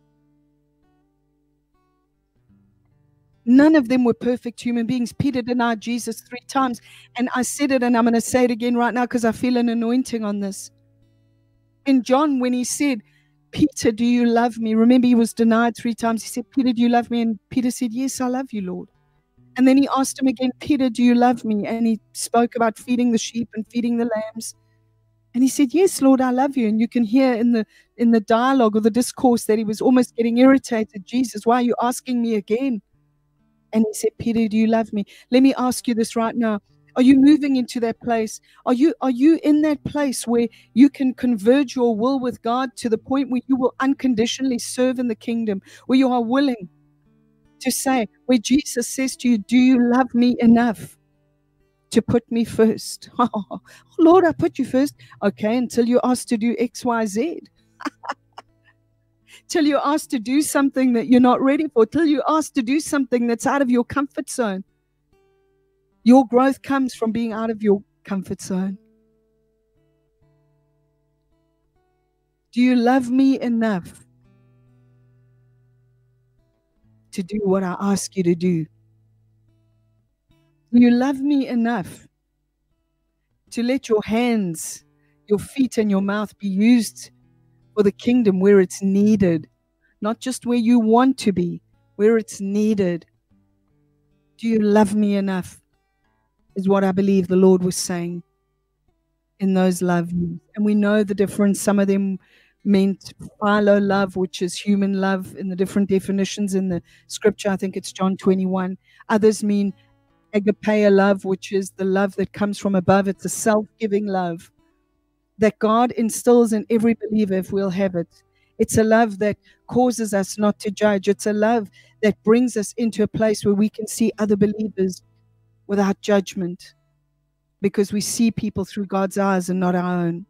None of them were perfect human beings. Peter denied Jesus three times. And I said it, and I'm going to say it again right now because I feel an anointing on this. In John, when he said, Peter, do you love me? Remember, he was denied three times. He said, Peter, do you love me? And Peter said, yes, I love you, Lord. And then he asked him again, Peter, do you love me? And he spoke about feeding the sheep and feeding the lambs. And he said, yes, Lord, I love you. And you can hear in the in the dialogue or the discourse that he was almost getting irritated. Jesus, why are you asking me again? And he said, Peter, do you love me? Let me ask you this right now. Are you moving into that place? Are you are you in that place where you can converge your will with God to the point where you will unconditionally serve in the kingdom, where you are willing to say, where Jesus says to you, do you love me enough to put me first? Oh, Lord, I put you first. Okay, until you're asked to do X, Y, Z. Till you're asked to do something that you're not ready for. Till you're asked to do something that's out of your comfort zone. Your growth comes from being out of your comfort zone. Do you love me enough to do what I ask you to do? Do you love me enough to let your hands, your feet, and your mouth be used for the kingdom where it's needed? Not just where you want to be, where it's needed. Do you love me enough? Is what I believe the Lord was saying in those love years. And we know the difference. Some of them meant philo love, which is human love in the different definitions in the scripture. I think it's John twenty-one. Others mean agape love, which is the love that comes from above. It's a self-giving love that God instills in every believer if we'll have it. It's a love that causes us not to judge. It's a love that brings us into a place where we can see other believers without judgment, because we see people through God's eyes and not our own.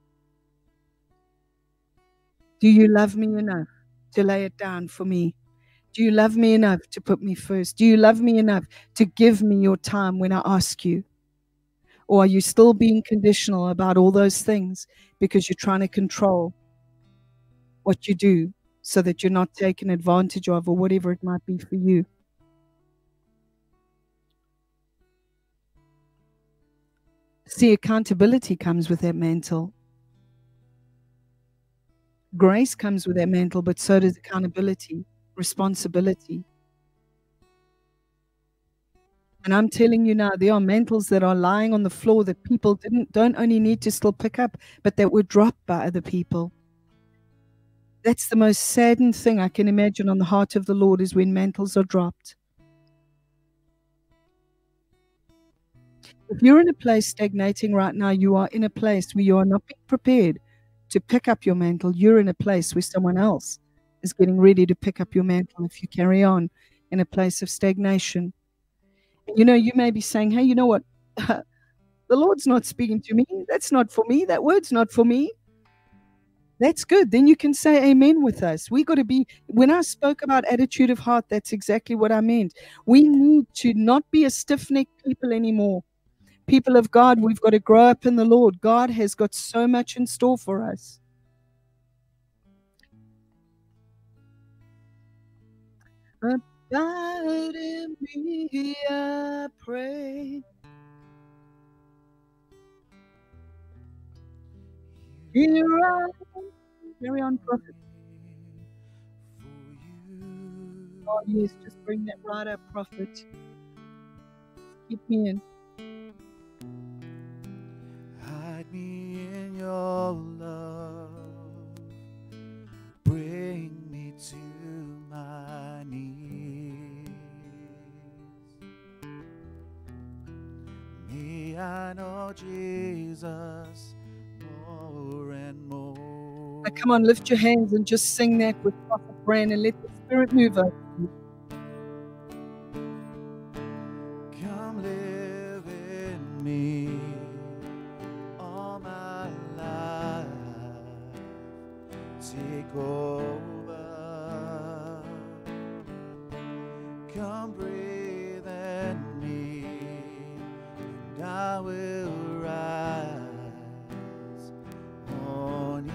Do you love me enough to lay it down for me? Do you love me enough to put me first? Do you love me enough to give me your time when I ask you? Or are you still being conditional about all those things because you're trying to control what you do so that you're not taken advantage of, or whatever it might be for you? See, accountability comes with that mantle. Grace comes with that mantle, but so does accountability, responsibility. And I'm telling you now, there are mantles that are lying on the floor that people didn't don't only need to still pick up, but that were dropped by other people. That's the most saddened thing I can imagine on the heart of the Lord, is when mantles are dropped. If you're in a place stagnating right now, you are in a place where you are not being prepared to pick up your mantle. You're in a place where someone else is getting ready to pick up your mantle if you carry on in a place of stagnation. You know, you may be saying, hey, you know what? The Lord's not speaking to me. That's not for me. That word's not for me. That's good. Then you can say amen with us. We got to be, when I spoke about attitude of heart, that's exactly what I meant. We need to not be a stiff-necked people anymore. People of God, we've got to grow up in the Lord. God has got so much in store for us. Abide in me, I pray. Here I am. Carry on, prophet. Oh, yes, just bring that right up, prophet. Keep me in. Hide me in your love. Bring me to my knees. May I know Jesus more and more. Now, come on, lift your hands and just sing that with Prophet Bran and let the Spirit move over you. Come live in me all my life. Take over. Come breathe in me, and I will rise on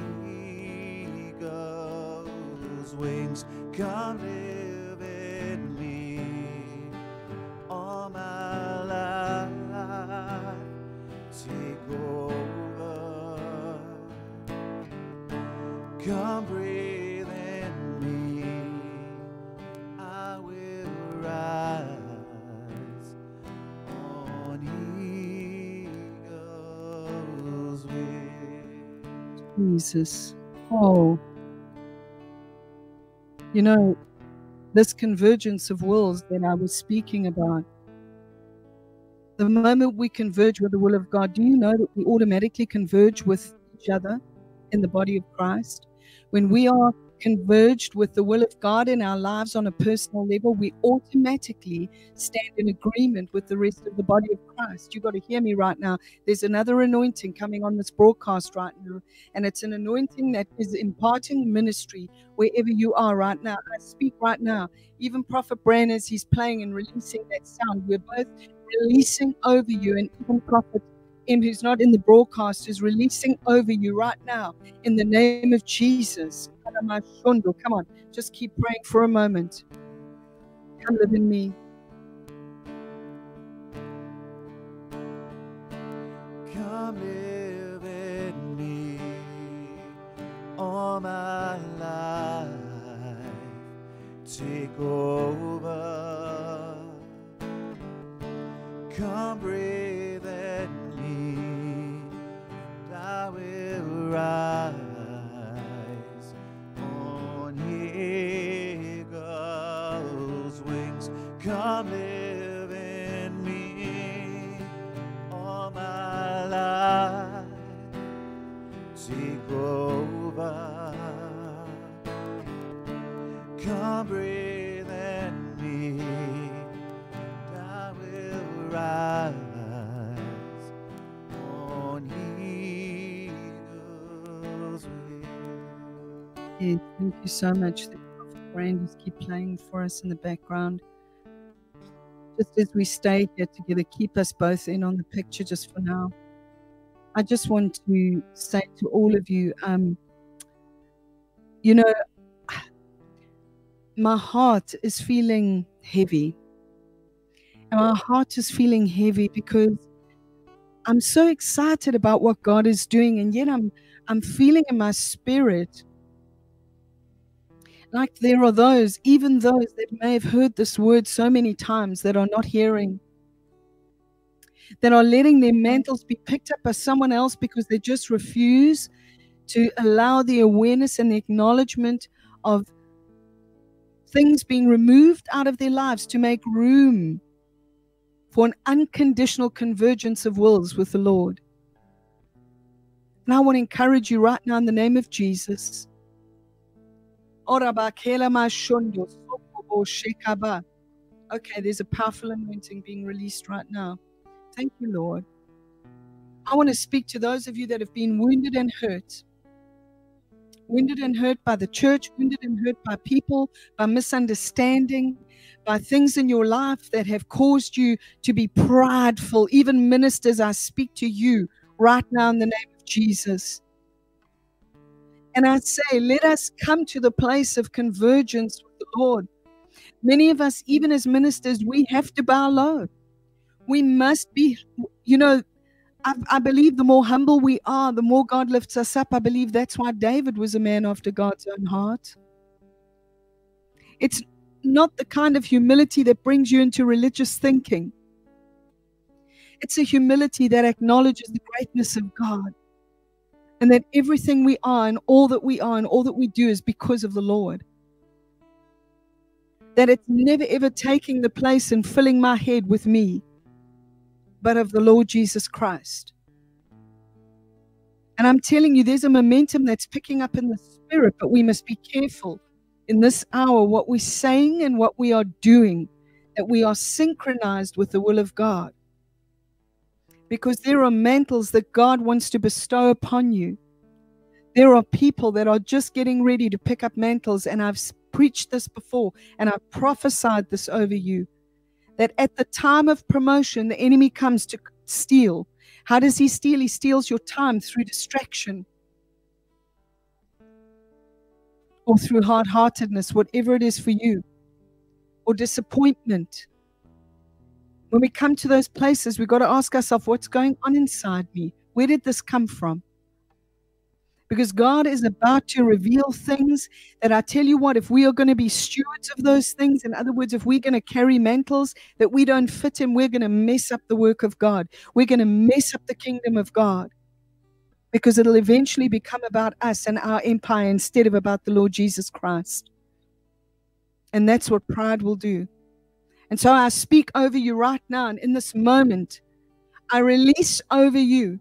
eagle's wings. Come live in me all my life. Take over. Come breathe in me. I will rise on eagle's wings. Jesus. Oh. You know, this convergence of wills that I was speaking about, the moment we converge with the will of God, do you know that we automatically converge with each other in the body of Christ? When we are converged with the will of God in our lives on a personal level, we automatically stand in agreement with the rest of the body of Christ. You've got to hear me right now. There's another anointing coming on this broadcast right now, and it's an anointing that is imparting ministry wherever you are right now. I speak right now. Even Prophet Bran, as he's playing and releasing that sound, we're both releasing over you, and even Prophet M, who's not in the broadcast, is releasing over you right now in the name of Jesus. Come on, just keep praying for a moment. Come live in me. Come live in me all my life. Take over. Come breathe in me, and I will rise on eagle's wings. Come live in me all my life. Take over. Come breathe in me, and I will rise on eagle's wings. Yes, thank you so much. Prophet Brand, just keep playing for us in the background. Just as we stay here together, keep us both in on the picture just for now. I just want to say to all of you, um, you know, my heart is feeling heavy. And my heart is feeling heavy because I'm so excited about what God is doing, and yet I'm I'm feeling in my spirit like there are those, even those that may have heard this word so many times, that are not hearing, that are letting their mantles be picked up by someone else because they just refuse to allow the awareness and the acknowledgement of things being removed out of their lives to make room for an unconditional convergence of wills with the Lord. And I want to encourage you right now in the name of Jesus. Okay, there's a powerful anointing being released right now. Thank you, Lord. I want to speak to those of you that have been wounded and hurt. Wounded and hurt by the church, wounded and hurt by people, by misunderstanding, by things in your life that have caused you to be prideful. Even ministers, I speak to you right now in the name of Jesus. And I say, let us come to the place of convergence with the Lord. Many of us, even as ministers, we have to bow low. We must be, you know, I, I believe the more humble we are, the more God lifts us up. I believe that's why David was a man after God's own heart. It's not the kind of humility that brings you into religious thinking. It's a humility that acknowledges the greatness of God, and that everything we are and all that we are and all that we do is because of the Lord. That it's never ever taking the place and filling my head with me, but of the Lord Jesus Christ. And I'm telling you, there's a momentum that's picking up in the spirit, but we must be careful in this hour what we're saying and what we are doing, that we are synchronized with the will of God. Because there are mantles that God wants to bestow upon you. There are people that are just getting ready to pick up mantles, and I've preached this before, and I've prophesied this over you, that at the time of promotion, the enemy comes to steal. How does he steal? He steals your time through distraction or through hard-heartedness, whatever it is for you, or disappointment. When we come to those places, we've got to ask ourselves, what's going on inside me? Where did this come from? Because God is about to reveal things that, I tell you what, if we are going to be stewards of those things, in other words, if we're going to carry mantles that we don't fit in, we're going to mess up the work of God. We're going to mess up the kingdom of God, because it'll eventually become about us and our empire instead of about the Lord Jesus Christ. And that's what pride will do. And so I speak over you right now, and in this moment, I release over you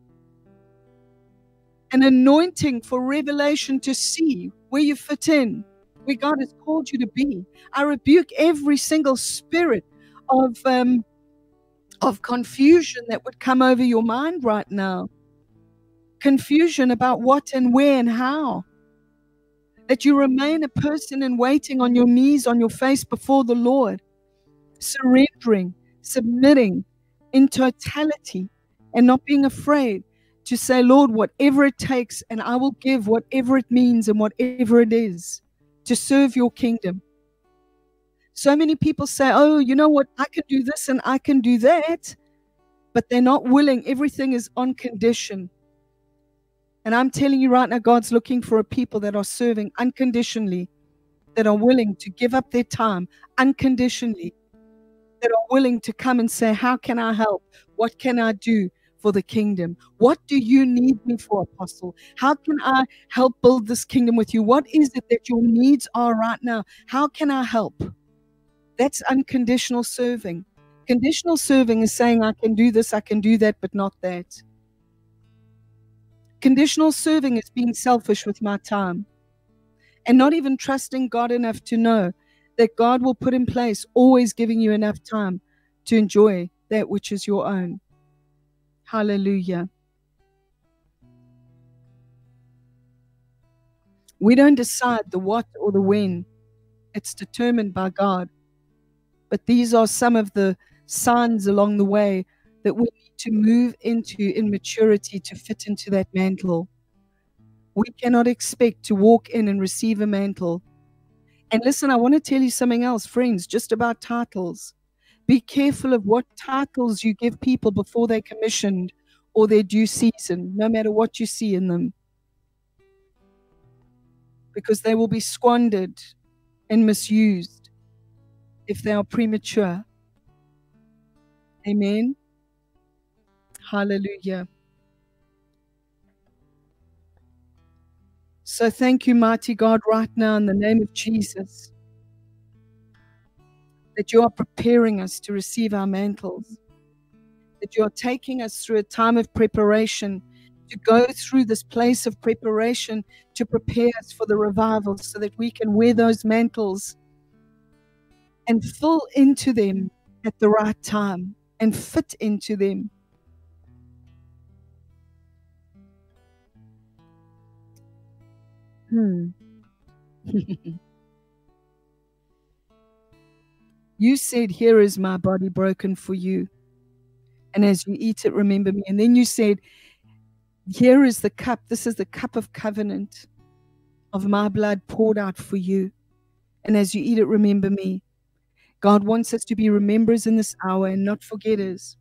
an anointing for revelation to see where you fit in, where God has called you to be. I rebuke every single spirit of um, of confusion that would come over your mind right now. Confusion about what and where and how. That you remain a person in waiting on your knees, on your face before the Lord, surrendering, submitting in totality, and not being afraid to say, Lord, whatever it takes, and I will give whatever it means and whatever it is to serve your kingdom. So many people say, oh, you know what, I can do this and I can do that, but they're not willing. Everything is on condition. And I'm telling you right now, God's looking for a people that are serving unconditionally, that are willing to give up their time unconditionally, that are willing to come and say, how can I help? What can I do for the kingdom? What do you need me for, Apostle? How can I help build this kingdom with you? What is it that your needs are right now? How can I help? That's unconditional serving. Conditional serving is saying, I can do this, I can do that, but not that. Conditional serving is being selfish with my time and not even trusting God enough to know that God will put in place, always giving you enough time to enjoy that which is your own. Hallelujah. We don't decide the what or the when. It's determined by God. But these are some of the signs along the way that we need to move into in maturity to fit into that mantle. We cannot expect to walk in and receive a mantle. And listen, I want to tell you something else, friends, just about titles. Be careful of what titles you give people before they're commissioned or their due season, no matter what you see in them. Because they will be squandered and misused if they are premature. Amen. Hallelujah. So thank you, mighty God, right now in the name of Jesus, that you are preparing us to receive our mantles, that you are taking us through a time of preparation, to go through this place of preparation to prepare us for the revival so that we can wear those mantles and fill into them at the right time and fit into them. Hmm. You said, here is my body broken for you. And as you eat it, remember me. And then you said, here is the cup. This is the cup of covenant of my blood poured out for you. And as you eat it, remember me. God wants us to be rememberers in this hour and not forgetters.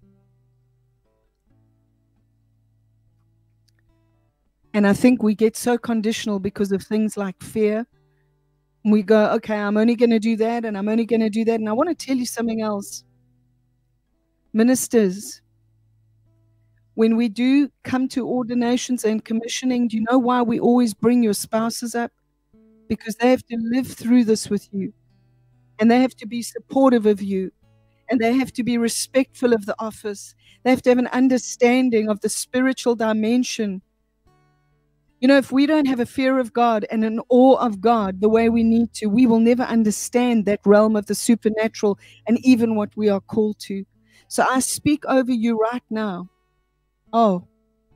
And I think we get so conditional because of things like fear. We go, okay, I'm only going to do that, and I'm only going to do that. And I want to tell you something else. Ministers, when we do come to ordinations and commissioning, do you know why we always bring your spouses up? Because they have to live through this with you. And they have to be supportive of you. And they have to be respectful of the office. They have to have an understanding of the spiritual dimension. You know, if we don't have a fear of God and an awe of God the way we need to, we will never understand that realm of the supernatural and even what we are called to. So I speak over you right now. Oh,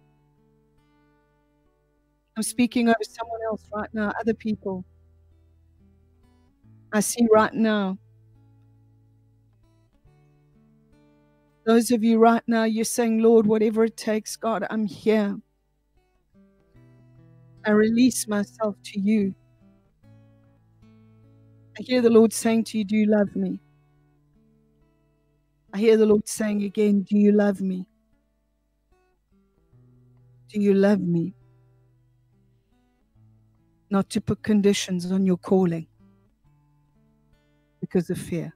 I'm speaking over someone else right now, other people. I see right now. Those of you right now, you're saying, Lord, whatever it takes, God, I'm here. I release myself to you. I hear the Lord saying to you, do you love me? I hear the Lord saying again, do you love me? Do you love me? not to put conditions on your calling because of fear.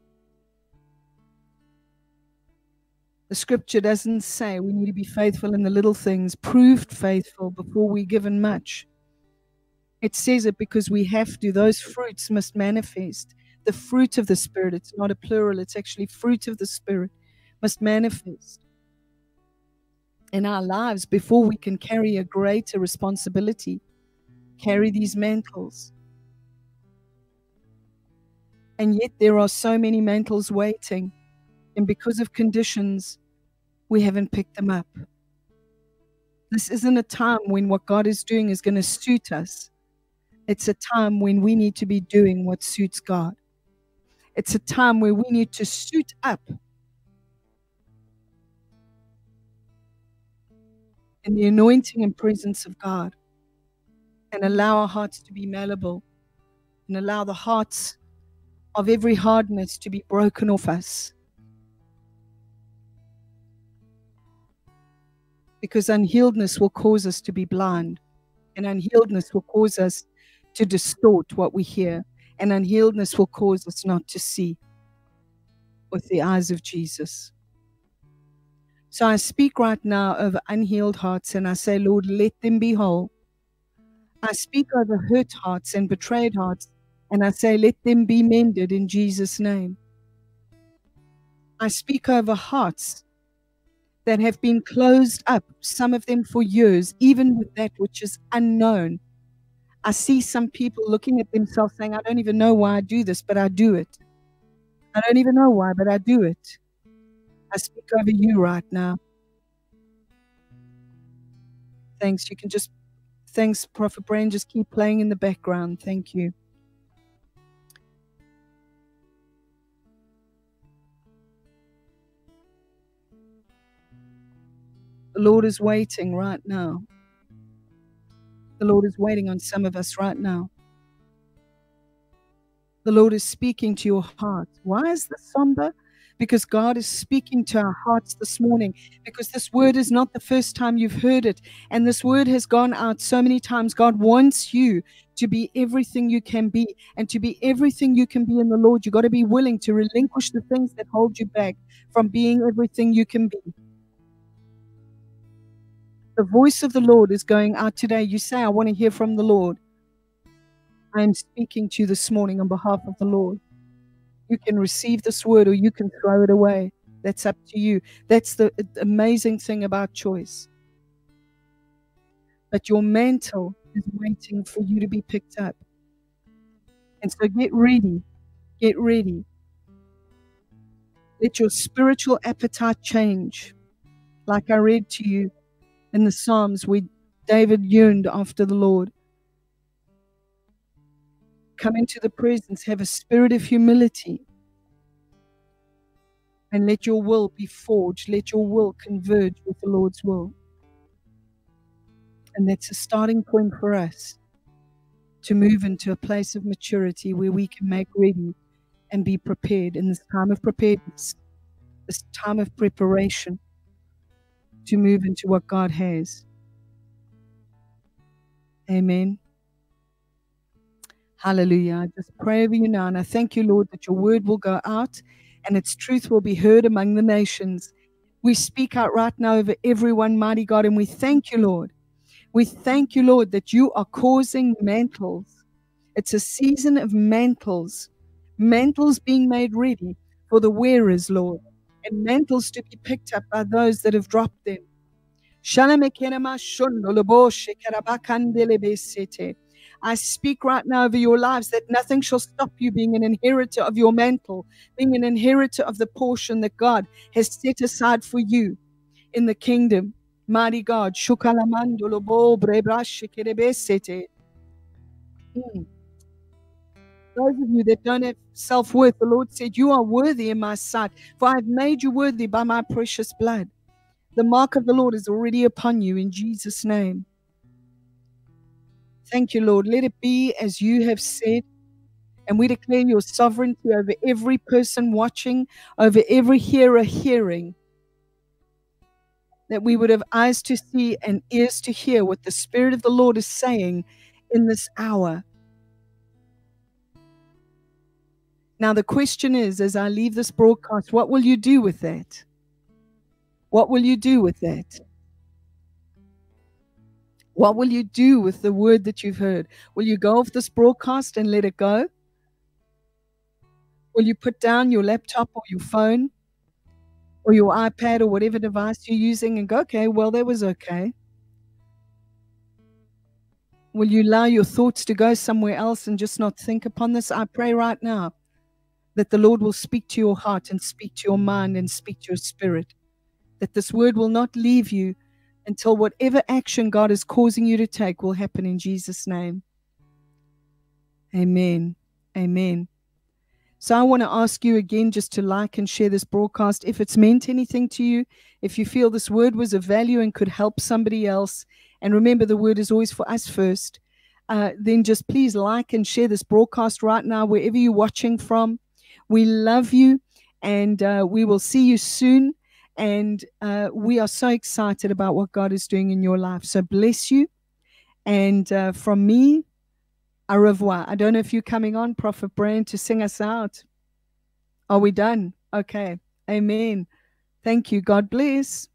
The scripture doesn't say we need to be faithful in the little things, proved faithful before we're given much. It says it because we have to. Those fruits must manifest. The fruit of the Spirit, it's not a plural, it's actually fruit of the Spirit, must manifest in our lives before we can carry a greater responsibility, carry these mantles. And yet there are so many mantles waiting, and because of conditions, we haven't picked them up. This isn't a time when what God is doing is going to suit us. It's a time when we need to be doing what suits God. It's a time where we need to suit up in the anointing and presence of God and allow our hearts to be malleable and allow the hearts of every hardness to be broken off us. Because unhealedness will cause us to be blind, and unhealedness will cause us to distort what we hear, and unhealedness will cause us not to see with the eyes of Jesus. So I speak right now over unhealed hearts, and I say, Lord, let them be whole. I speak over hurt hearts and betrayed hearts, and I say, let them be mended in Jesus' name. I speak over hearts that have been closed up, some of them for years, even with that which is unknown. I see some people looking at themselves saying, I don't even know why I do this, but I do it. I don't even know why, but I do it. I speak over you right now. Thanks. You can just, thanks, Prophet Brain. Just keep playing in the background. Thank you. The Lord is waiting right now. The Lord is waiting on some of us right now. The Lord is speaking to your heart. Why is this somber? Because God is speaking to our hearts this morning. Because this word is not the first time you've heard it. And this word has gone out so many times. God wants you to be everything you can be. And to be everything you can be in the Lord, you've got to be willing to relinquish the things that hold you back from being everything you can be. The voice of the Lord is going out today. You say, I want to hear from the Lord. I am speaking to you this morning on behalf of the Lord. You can receive this word or you can throw it away. That's up to you. That's the amazing thing about choice. But your mantle is waiting for you to be picked up. And so get ready. Get ready. Let your spiritual appetite change. Like I read to you in the Psalms where David yearned after the Lord. Come into the presence, have a spirit of humility, and let your will be forged. Let your will converge with the Lord's will. And that's a starting point for us to move into a place of maturity where we can make ready and be prepared in this time of preparedness, this time of preparation to move into what God has. Amen. Hallelujah. I just pray over you now, and I thank you, Lord, that your word will go out and its truth will be heard among the nations. We speak out right now over everyone, mighty God, and we thank you, Lord. We thank you, Lord, that you are causing mantles. It's a season of mantles, mantles being made ready for the wearers, Lord, and mantles to be picked up by those that have dropped them. I speak right now over your lives that nothing shall stop you being an inheritor of your mantle, being an inheritor of the portion that God has set aside for you in the kingdom. Mighty God. Mm. Those of you that don't have self-worth, the Lord said, you are worthy in my sight, for I have made you worthy by my precious blood. The mark of the Lord is already upon you in Jesus' name. Thank you, Lord. Let it be as you have said. And we declare your sovereignty over every person watching, over every hearer hearing, that we would have eyes to see and ears to hear what the Spirit of the Lord is saying in this hour. Now, the question is, as I leave this broadcast, what will you do with that? What will you do with that? What will you do with the word that you've heard? Will you go off this broadcast and let it go? Will you put down your laptop or your phone or your iPad or whatever device you're using and go, okay, well, that was okay? Will you allow your thoughts to go somewhere else and just not think upon this? I pray right now that the Lord will speak to your heart and speak to your mind and speak to your spirit, that this word will not leave you until whatever action God is causing you to take will happen in Jesus' name. Amen. Amen. So I want to ask you again just to like and share this broadcast. If it's meant anything to you, if you feel this word was of value and could help somebody else, and remember the word is always for us first, uh, then just please like and share this broadcast right now, wherever you're watching from. We love you, and uh, we will see you soon. And uh, we are so excited about what God is doing in your life. So bless you. And uh, from me, au revoir. I don't know if you're coming on, Prophet Brian, to sing us out. Are we done? Okay. Amen. Thank you. God bless.